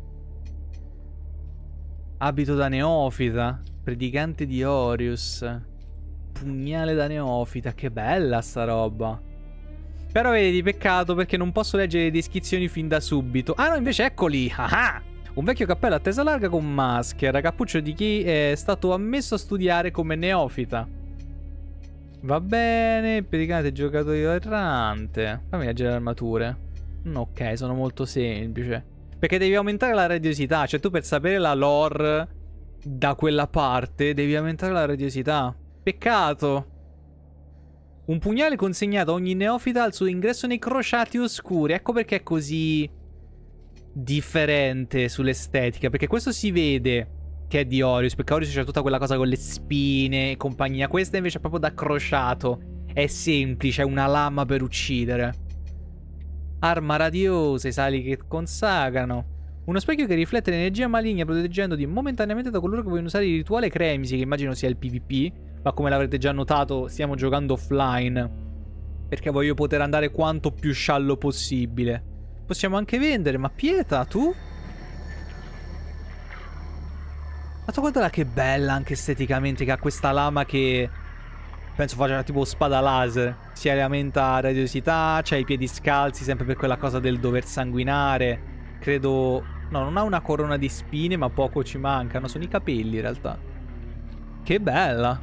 Abito da neofita, predicante di Orius, pugnale da neofita, che bella sta roba. Però vedi, peccato perché non posso leggere le descrizioni fin da subito. Ah no, invece eccoli, ah, un vecchio cappello a tesa larga con maschera, cappuccio di chi è stato ammesso a studiare come neofita. Va bene, predicante giocatore errante. Fammi leggere le armature. Ok, sono molto semplici. Perché devi aumentare la radiosità. Cioè tu per sapere la lore da quella parte devi aumentare la radiosità. Peccato. Un pugnale consegnato a ogni neofita al suo ingresso nei crociati oscuri. Ecco perché è così differente sull'estetica. Perché questo si vede che è di Orius, perché Orius c'è tutta quella cosa con le spine e compagnia. Questa invece è proprio da crociato. È semplice, è una lama per uccidere. Arma radiosa, i sali che consacrano. Uno specchio che riflette l'energia maligna, proteggendoti momentaneamente da coloro che vogliono usare il rituale Cremisi, che immagino sia il PvP. Ma come l'avrete già notato, stiamo giocando offline, perché voglio poter andare quanto più sciallo possibile. Possiamo anche vendere, ma Pieta, tu? Ma tu guarda che bella anche esteticamente, che ha questa lama che penso faccia tipo spada laser. Si aumenta radiosità, c'ha i piedi scalzi sempre per quella cosa del dover sanguinare. Credo... no, non ha una corona di spine, ma poco ci mancano. Sono i capelli in realtà. Che bella.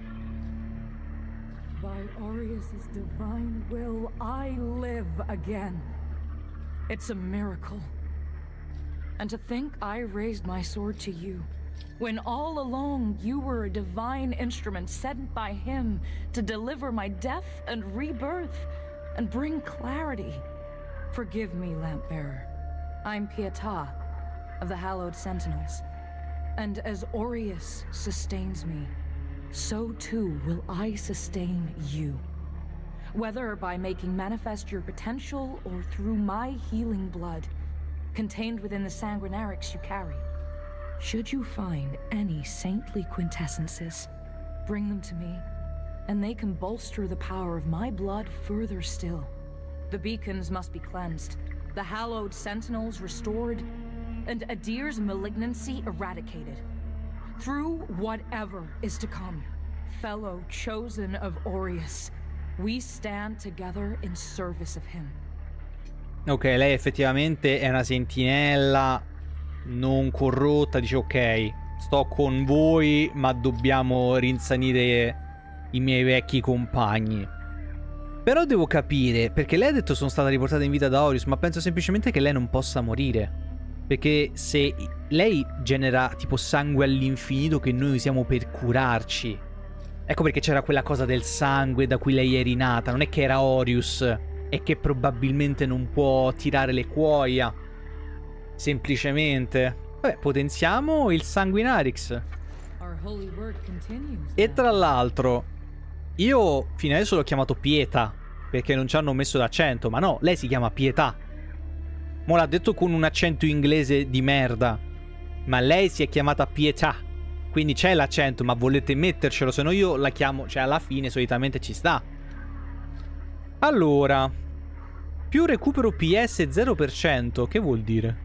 By Orius' divine will, I live again. It's a miracle. And to think I raised my sword to you, when all along you were a divine instrument sent by him to deliver my death and rebirth and bring clarity. Forgive me, Lampbearer. I'm Pietà of the Hallowed Sentinels. And as Orius sustains me, so too will I sustain you. Whether by making manifest your potential or through my healing blood, contained within the sanguinarics you carry. Should you find any saintly quintessences, bring them to me, and they can bolster the power of my blood further still. The beacons must be cleansed, the hallowed sentinels restored, and Adir's malignancy eradicated. Through whatever is to come, fellow chosen of Orius, we stand together in service of him. Ok, lei effettivamente è una sentinella non corrotta, dice ok, sto con voi, ma dobbiamo rinsanire i miei vecchi compagni. Però devo capire, perché lei ha detto sono stata riportata in vita da Orius, ma penso semplicemente che lei non possa morire. Perché se lei genera tipo sangue all'infinito che noi usiamo per curarci, ecco perché c'era quella cosa del sangue da cui lei è rinata. Non è che era Orius e che probabilmente non può tirare le cuoia. semplicemente. Vabbè, potenziamo il Sanguinarix. E tra l'altro, io fino adesso l'ho chiamato Pietà, perché non ci hanno messo l'accento, ma no, lei si chiama Pietà. Mo' l'ha detto con un accento inglese di merda, ma lei si è chiamata Pietà, quindi c'è l'accento, ma volete mettercelo, se no io la chiamo, cioè alla fine solitamente ci sta. Allora, più recupero P S zero per cento, che vuol dire?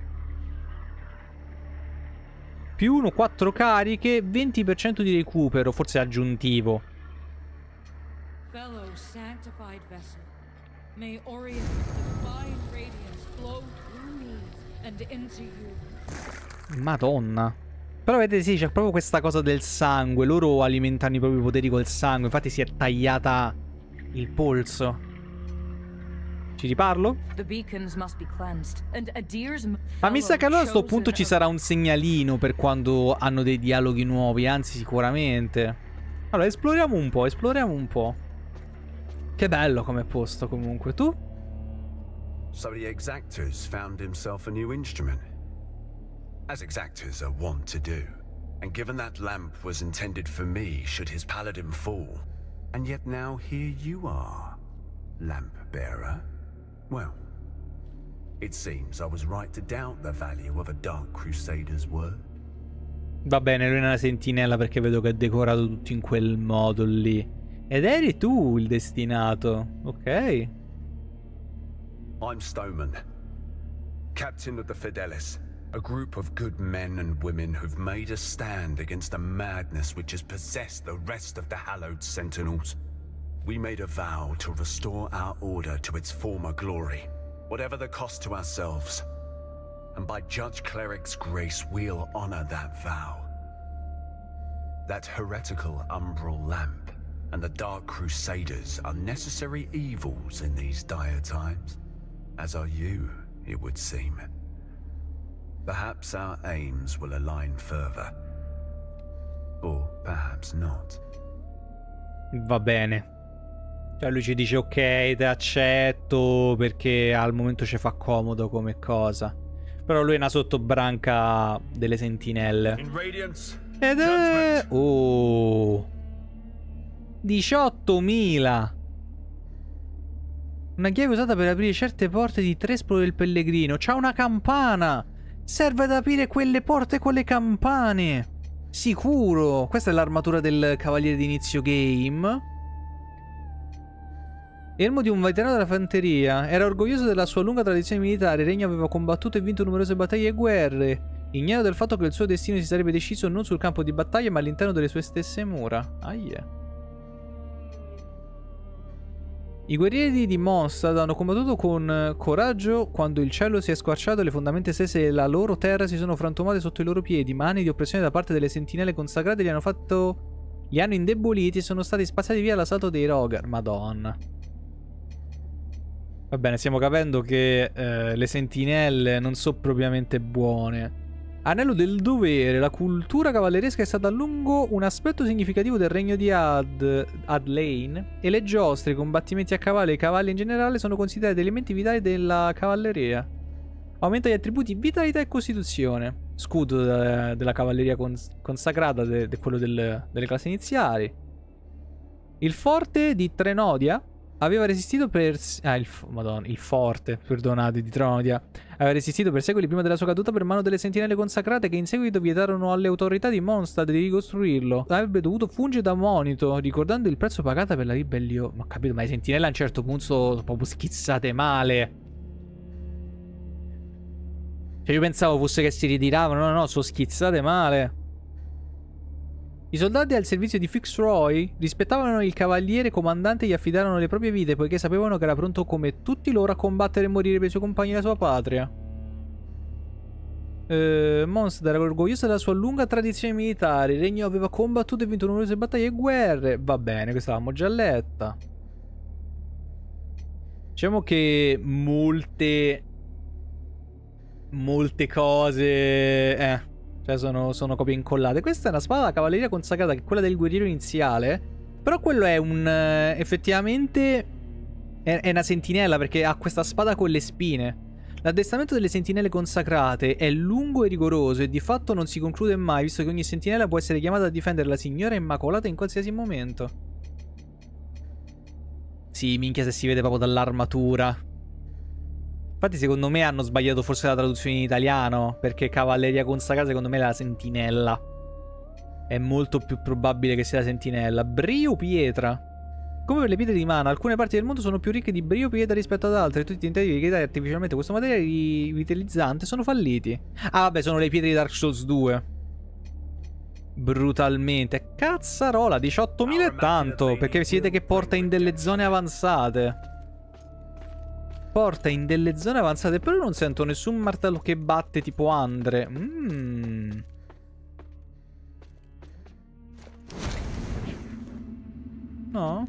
Più uno, quattro cariche, venti per cento di recupero, forse aggiuntivo. Fellow sanctified vessel, may Orion's divine radiance flow through me and into you. Madonna. Però vedete, sì, c'è proprio questa cosa del sangue. Loro alimentano i propri poteri col sangue. Infatti si è tagliata il polso. Ci riparlo? Ma mi sa che allora a sto punto ci sarà un segnalino per quando hanno dei dialoghi nuovi. Anzi, sicuramente. Allora, esploriamo un po', esploriamo un po'. Che bello come posto comunque. Tu? So the Exactors found himself a new instrument. As Exactors are wont to do. And given that lamp was intended for me should his paladin fall. And yet now here you are, lamp bearer. Well, it seems I was right to doubt the value of a Dark Crusader's word. Va bene, lui è una sentinella perché vedo che è decorato tutto in quel modo lì. Ed eri tu il destinato, ok. I'm Stoneman, captain of the Fidelis, a group of good men and women who've made a stand against the madness which has possessed the rest of the hallowed Sentinels. We made a vow to restore our order to its former glory, whatever the cost to ourselves. And by Judge Cleric's grace, we'll honor that vow. That heretical umbral lamp and the Dark Crusaders are necessary evils in these dire times, as are you, it would seem. Perhaps our aims will align further, or perhaps not. Va bene. Cioè lui ci dice ok, te accetto perché al momento ci fa comodo come cosa. Però lui è una sottobranca delle sentinelle. Ed è... Oh, diciottomila. Una chiave usata per aprire certe porte di Trespolo del Pellegrino. C'ha una campana. Serve ad aprire quelle porte con le campane. Sicuro. Questa è l'armatura del cavaliere di inizio game. Elmo di un veterano della fanteria. Era orgoglioso della sua lunga tradizione militare. Il regno aveva combattuto e vinto numerose battaglie e guerre. Ignaro del fatto che il suo destino si sarebbe deciso non sul campo di battaglia ma all'interno delle sue stesse mura. Aie. I guerrieri di Mondstadt hanno combattuto con coraggio quando il cielo si è squarciato e le fondamenta stesse della loro terra si sono frantumate sotto i loro piedi, ma anni di oppressione da parte delle sentinelle consacrate li hanno fatto... li hanno indeboliti e sono stati spazzati via all'assalto dei Rogar. Madonna. Va bene, stiamo capendo che eh, le sentinelle non sono propriamente buone. Anello del dovere. La cultura cavalleresca è stata a lungo un aspetto significativo del regno di Ad... Adlane, e le giostre, i combattimenti a cavallo e i cavalli in generale sono considerati elementi vitali della cavalleria. Aumenta gli attributi vitalità e costituzione. Scudo de della cavalleria cons consacrata, de de quello del delle classi iniziali. Il forte di Trenodia aveva resistito per... Ah, il, Madonna, il forte, perdonate, di Trenodia aveva resistito per secoli prima della sua caduta per mano delle sentinelle consacrate che in seguito vietarono alle autorità di Mondstadt di ricostruirlo. Avrebbe dovuto fungere da monito, ricordando il prezzo pagato per la ribellione. Ma ho capito, ma le sentinelle a un certo punto sono proprio schizzate male. Cioè io pensavo fosse che si ritiravano, no no, sono schizzate male. I soldati al servizio di Fitzroy rispettavano il cavaliere comandante e gli affidarono le proprie vite poiché sapevano che era pronto come tutti loro a combattere e morire per i suoi compagni e la sua patria. Eh, Mondstadt era orgoglioso della sua lunga tradizione militare. Il regno aveva combattuto e vinto numerose battaglie e guerre. Va bene, questa l'avevamo già letta. Diciamo che molte... Molte cose... Eh... Cioè sono, sono copie incollate. Questa è una spada da cavalleria consacrata, che è quella del guerriero iniziale. Però quello è un... effettivamente... È, è una sentinella perché ha questa spada con le spine. L'addestramento delle sentinelle consacrate è lungo e rigoroso e di fatto non si conclude mai, visto che ogni sentinella può essere chiamata a difendere la Signora Immacolata in qualsiasi momento. Sì, minchia se si vede proprio dall'armatura. Infatti secondo me hanno sbagliato forse la traduzione in italiano, perché cavalleria consacrata secondo me è la sentinella. È molto più probabile che sia la sentinella. Brio pietra. Come per le pietre di mana, alcune parti del mondo sono più ricche di brio pietra rispetto ad altre. Tutti i tentativi di creare artificialmente questo materiale rivitalizzante sono falliti. Ah vabbè, sono le pietre di Dark Souls due. Brutalmente. Cazzarola, diciottomila è tanto, perché si vede che porta in delle zone avanzate. Porta in delle zone avanzate, però non sento nessun martello che batte tipo Andre. Mmm... No?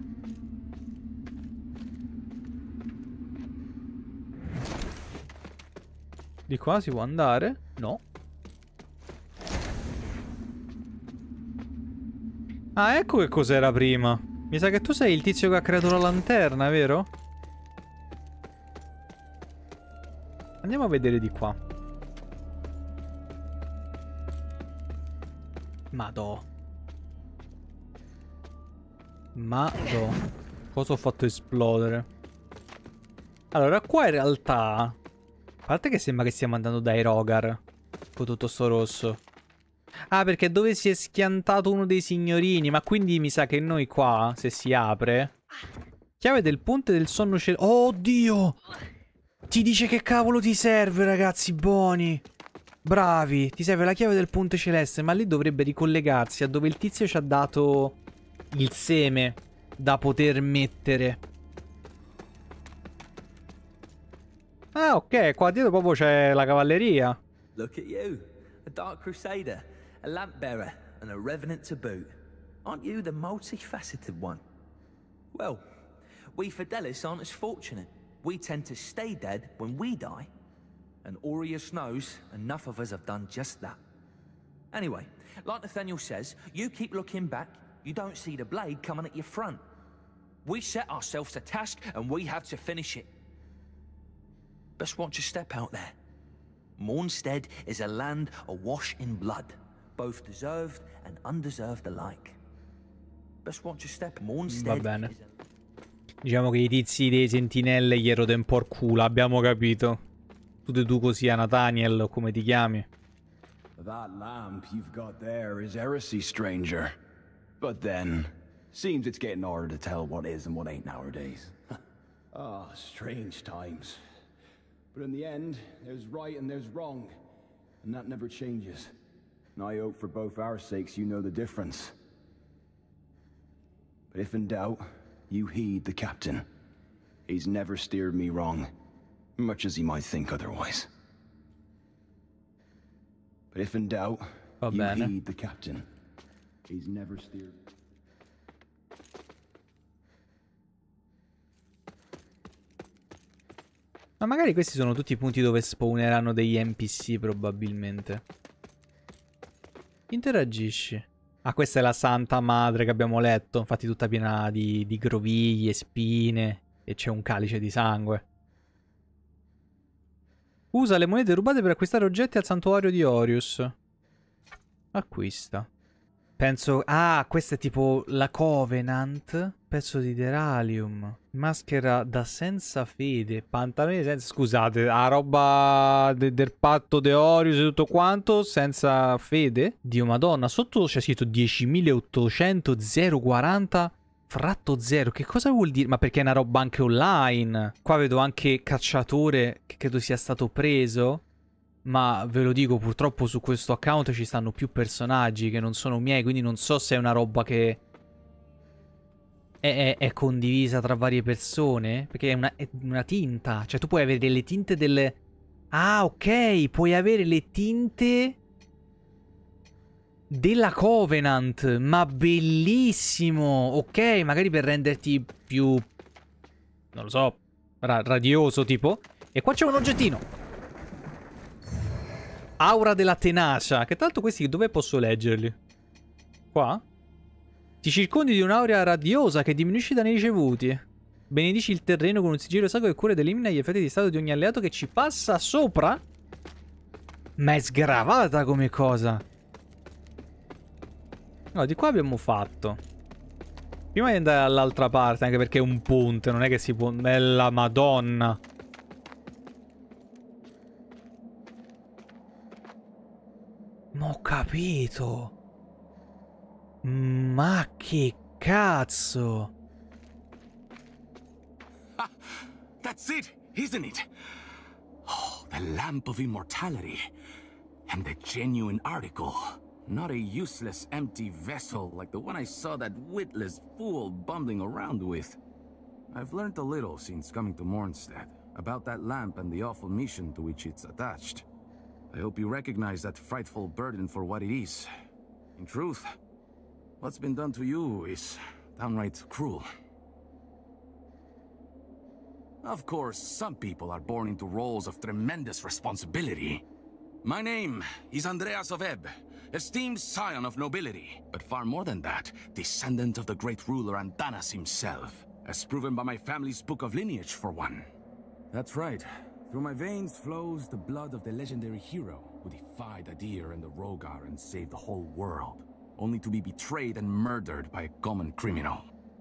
Di qua si può andare? No. Ah, ecco che cos'era prima. Mi sa che tu sei il tizio che ha creato la lanterna, vero? Andiamo a vedere di qua. Madò. Madò. Cosa ho fatto esplodere? Allora, qua in realtà... A parte che sembra che stiamo andando dai Rogar con tutto sto rosso. Ah, perché dove si è schiantato uno dei signorini. Ma quindi mi sa che noi qua, se si apre... Chiave del ponte del sonno celeste. Oh, Dio! Ti dice che cavolo ti serve, ragazzi buoni. Bravi. Ti serve la chiave del ponte celeste. Ma lì dovrebbe ricollegarsi a dove il tizio ci ha dato il seme da poter mettere. Ah, ok, qua dietro proprio c'è la cavalleria. Look at you, a Dark Crusader, a lamp bearer, and a revenant to boot. Aren't you the multifaceted one? Well, we Fidelis aren't as fortunate. We tend to stay dead when we die. And Aureus knows enough of us have done just that. Anyway, like Nathaniel says, you keep looking back, you don't see the blade coming at your front. We set ourselves a task and we have to finish it. Best watch your step out there. Mornstead is a land awash in blood, both deserved and undeserved alike. Best watch your step. Mornstead. Va bene. Diciamo che i tizi dei sentinelle gli erode un po' il culo, abbiamo capito. Tu tu così a Nathaniel, o come ti chiami. That lamp you've got there is heresy, stranger. But then, seems it's getting harder to tell what is and what ain't nowadays. Ah, strange times. But in the end, there's right and there's wrong, and that never changes. And I hope for both our sakes you know the difference. But if in doubt, you heed the captain. He's never steered me wrong, much as he might think otherwise. But if in doubt, Va you bene. heed the captain. He's never steered... Ma magari questi sono tutti i punti dove spawneranno degli N P C probabilmente. Interagisci. Ah, questa è la Santa Madre che abbiamo letto. Infatti tutta piena di, di groviglie, spine. E c'è un calice di sangue. Usa le monete rubate per acquistare oggetti al santuario di Orius. Acquista. Penso... Ah, questa è tipo la Covenant. Pezzo di Deralium. Maschera da senza fede. Pantaloni senza... Scusate, la roba de del patto de Orius e tutto quanto senza fede? Dio madonna, sotto c'è scritto diecimilaottocento zero quaranta fratto zero. Che cosa vuol dire? Ma perché è una roba anche online. Qua vedo anche cacciatore che credo sia stato preso. Ma ve lo dico, purtroppo su questo account ci stanno più personaggi che non sono miei, quindi non so se è una roba che è, è, è condivisa tra varie persone. Perché è una, è una tinta. Cioè tu puoi avere delle tinte delle... Ah, ok, puoi avere le tinte della Covenant. Ma bellissimo. Ok, magari per renderti più... non lo so, ra radioso tipo. E qua c'è un oggettino. Aura della tenacia. Che tra l'altro questi dove posso leggerli? Qua? Ti circondi di un'aura radiosa che diminuisce i danni ricevuti. Benedici il terreno con un sigillo sacro che cura ed elimina gli effetti di stato di ogni alleato che ci passa sopra? Ma è sgravata come cosa. No, di qua abbiamo fatto. Prima di andare all'altra parte, anche perché è un ponte, non è che si può... Bella madonna. Ma ho capito. Ma che cazzo. Ah, that's it, isn't it? Oh, the Lamp of Immortality. And the genuine article. Not a useless, empty vessel like the one I saw that witless fool bumbling around with. I've learned a little since coming to Mornstead about that lamp and the awful mission to which it's attached. I hope you recognize that frightful burden for what it is. In truth, what's been done to you is downright cruel. Of course, some people are born into roles of tremendous responsibility. My name is Andreas of Ebb, esteemed scion of nobility, but far more than that, descendant of the great ruler Antanas himself, as proven by my family's book of lineage, for one. That's right. Through my veins flows the blood of the legendary hero who defied Adir and the Rogar and saved the whole world, only to be betrayed and murdered by a common criminal.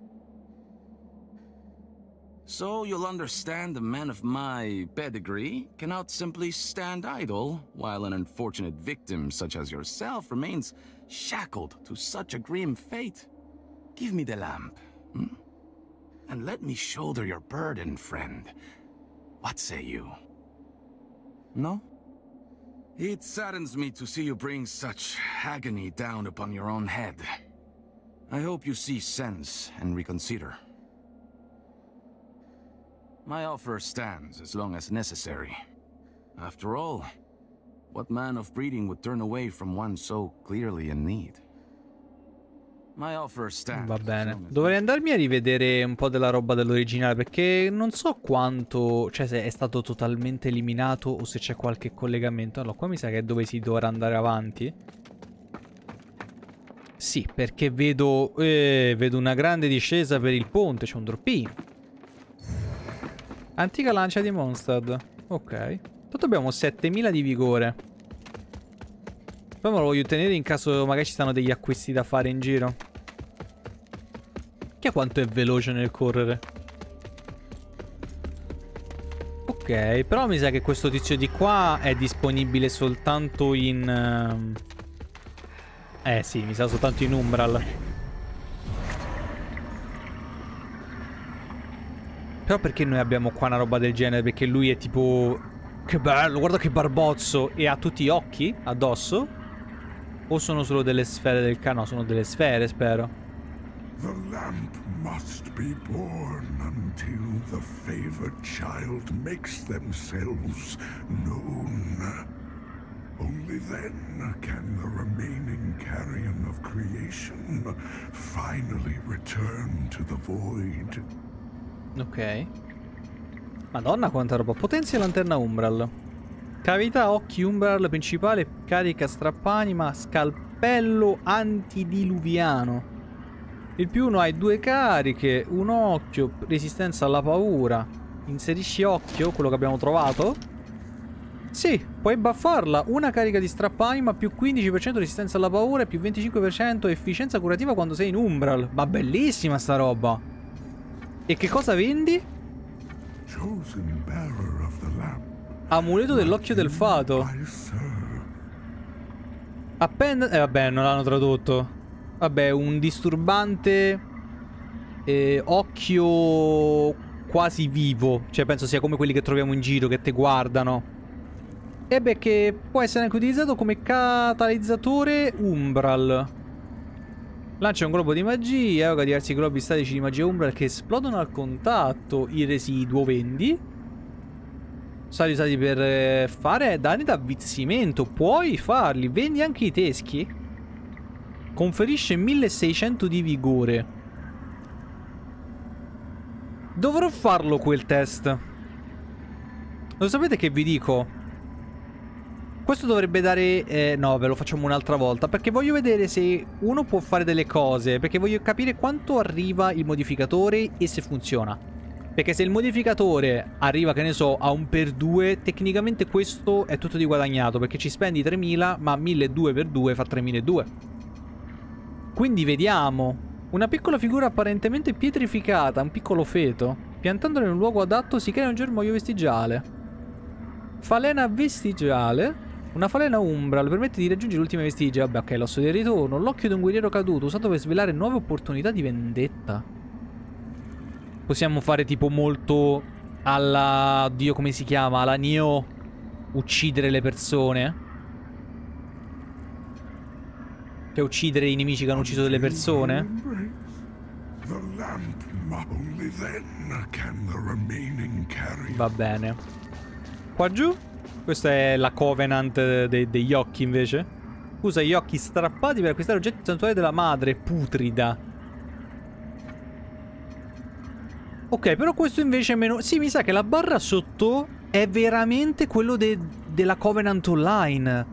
So you'll understand a man of my pedigree cannot simply stand idle while an unfortunate victim such as yourself remains shackled to such a grim fate. Give me the lamp, hmm? And let me shoulder your burden, friend. What say you? No? It saddens me to see you bring such agony down upon your own head. I hope you see sense and reconsider. My offer stands as long as necessary. After all, what man of breeding would turn away from one so clearly in need? My offer stands. Va bene. Dovrei andarmi a rivedere un po' della roba dell'originale, perché non so quanto, cioè se è stato totalmente eliminato o se c'è qualche collegamento. Allora, qua mi sa che è dove si dovrà andare avanti. Sì, perché vedo eh, vedo una grande discesa per il ponte, c'è un droppino. Antica lancia di Mondstadt. Ok. Tanto abbiamo settemila di vigore. Poi me lo voglio tenere in caso magari ci stanno degli acquisti da fare in giro. Che quanto è veloce nel correre. Ok, però mi sa che questo tizio di qua è disponibile soltanto in... Eh sì, mi sa soltanto in Umbral. Però perché noi abbiamo qua una roba del genere? Perché lui è tipo... Che bello, guarda che barbozzo. E ha tutti gli occhi addosso? O sono solo delle sfere del cano? No, sono delle sfere, spero. The lamp must be born until the favored child makes themselves known. Only then can the remaining carrion of creation finally return to the void. Ok. Madonna quanta roba. Potenzia lanterna Umbral. Cavità occhi Umbral principale. Carica strappanima. Scalpello antidiluviano. Il più uno hai due cariche. Un occhio. Resistenza alla paura. Inserisci occhio. Quello che abbiamo trovato. Sì, puoi buffarla. Una carica di strappanima più quindici per cento resistenza alla paura e più venticinque per cento efficienza curativa quando sei in Umbral. Ma bellissima sta roba. E che cosa vendi? Amuleto dell'occhio del fato. Append... Eh vabbè, non l'hanno tradotto. Vabbè, un disturbante eh, occhio quasi vivo. Cioè penso sia come quelli che troviamo in giro, che te guardano. E beh, che può essere anche utilizzato come catalizzatore Umbral. Lancia un globo di magia, evoca diversi globi statici di magia Umbral che esplodono al contatto. Il residuo vendi. Stati usati per eh, fare danni d'avvizzimento. Puoi farli. Vendi anche i teschi. Conferisce milleseicento di vigore. Dovrò farlo quel test. Lo sapete che vi dico? Questo dovrebbe dare... Eh, no, ve lo facciamo un'altra volta. Perché voglio vedere se uno può fare delle cose. Perché voglio capire quanto arriva il modificatore e se funziona. Perché se il modificatore arriva, che ne so, a un per due, tecnicamente questo è tutto di guadagnato, perché ci spendi tremila, ma milleduecento per due fa tremiladuecento. Quindi vediamo. Una piccola figura apparentemente pietrificata, un piccolo feto. Piantandolo in un luogo adatto si crea un germoglio vestigiale. Falena vestigiale. Una falena umbra le permette di raggiungere l'ultima vestigia. Vabbè, ok, l'osso di ritorno. L'occhio di un guerriero caduto, usato per svelare nuove opportunità di vendetta. Possiamo fare tipo molto alla... Dio, come si chiama? Alla Nioh. Uccidere le persone. Cioè uccidere i nemici che hanno ucciso delle persone. Va bene. Qua giù? Questa è la Covenant de degli occhi invece. Usa gli occhi strappati per acquistare oggetti santuari della madre putrida. Ok, però questo invece è meno... Sì, mi sa che la barra sotto è veramente quello de della Covenant Online.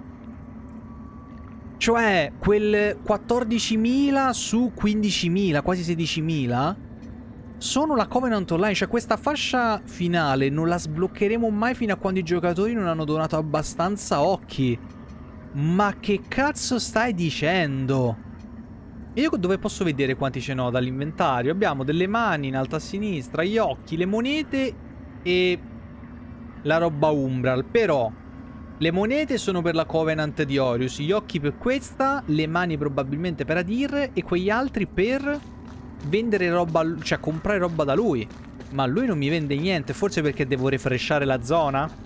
Cioè, quel quattordicimila su quindicimila, quasi sedicimila, sono la Covenant Online. Cioè, questa fascia finale non la sbloccheremo mai fino a quando i giocatori non hanno donato abbastanza occhi. Ma che cazzo stai dicendo? Io dove posso vedere quanti ce n'ho dall'inventario? Abbiamo delle mani in alto a sinistra, gli occhi, le monete e la roba Umbral. Però le monete sono per la Covenant di Orius, gli occhi per questa, le mani probabilmente per Adir e quegli altri per vendere roba, cioè comprare roba da lui. Ma lui non mi vende niente, forse perché devo refreshare la zona?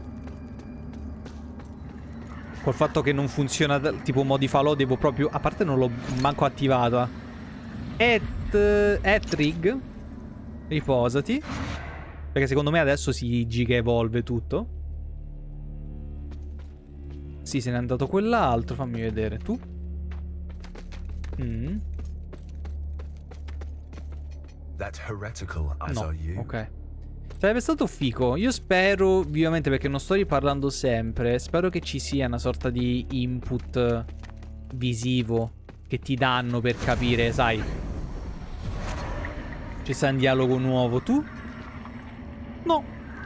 Col fatto che non funziona tipo modi falò, devo proprio... A parte non l'ho manco attivata. Et... Etrig. Riposati. Perché secondo me adesso si giga evolve tutto. Sì, se n'è andato quell'altro. Fammi vedere. Tu? Mm. That heretical as No, are you. ok. Sarebbe stato fico. Io spero, vivamente, perché non sto riparlando sempre, spero che ci sia una sorta di input visivo che ti danno per capire, sai. Ci sta un dialogo nuovo. Tu? No.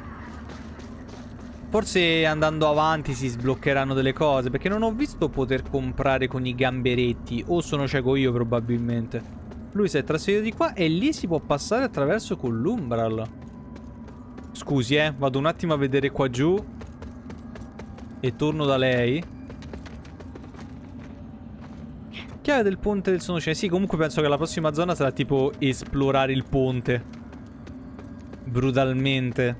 Forse andando avanti si sbloccheranno delle cose, perché non ho visto poter comprare con i gamberetti. O sono cieco io probabilmente. Lui si è trasferito di qua e lì si può passare attraverso con l'Umbral. Scusi, eh, vado un attimo a vedere qua giù e torno da lei. Chiave del ponte del sonocene. Sì, comunque penso che la prossima zona sarà tipo esplorare il ponte brutalmente.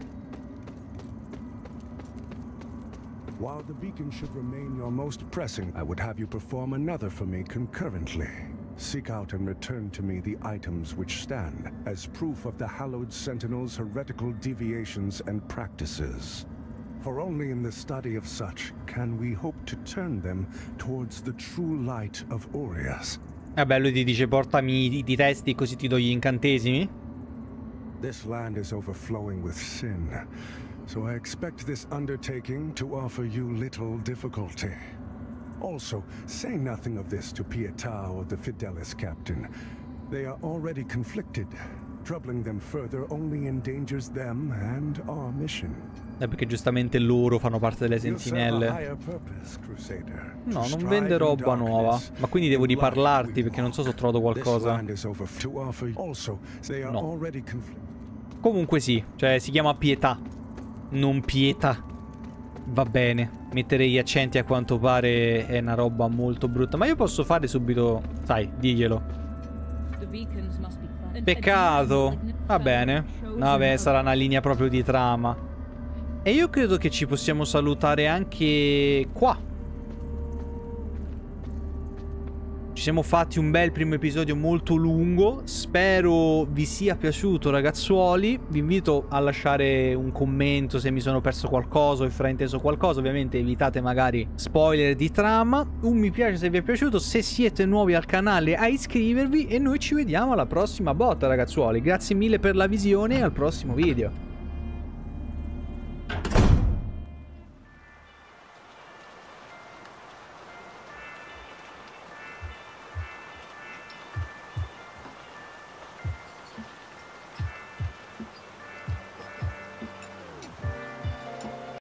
While the beacon should remain your most pressing, I would have you perform another for me concurrently. Seek out and return to me the items which stand as proof of the Hallowed Sentinel's heretical deviations and practices. For only in the study of such can we hope to turn them towards the true light of Orius. Vabbè, lui ti dice portami i, i testi così ti do gli incantesimi. This land is overflowing with sin, so I expect this undertaking to offer you little difficulty. Also, say nothing of this to Pietà or the Fidelis captain. They are already conflicted. Troubling them further only endangers them and our mission. Eh, perché giustamente loro fanno parte delle sentinelle. No, non vende roba nuova. Ma quindi devo riparlarti perché non so se ho trovato qualcosa. No. Comunque sì, cioè si chiama Pietà, non Pietà. Va bene. Mettere gli accenti a quanto pare è una roba molto brutta. Ma io posso fare subito, sai, diglielo. Peccato. Va bene. Vabbè, sarà una linea proprio di trama. E io credo che ci possiamo salutare anche qua. Ci siamo fatti un bel primo episodio molto lungo. Spero vi sia piaciuto, ragazzuoli. Vi invito a lasciare un commento se mi sono perso qualcosa o frainteso qualcosa. Ovviamente evitate magari spoiler di trama. Un mi piace se vi è piaciuto. Se siete nuovi al canale, a iscrivervi. E noi ci vediamo alla prossima botta, ragazzuoli. Grazie mille per la visione e al prossimo video.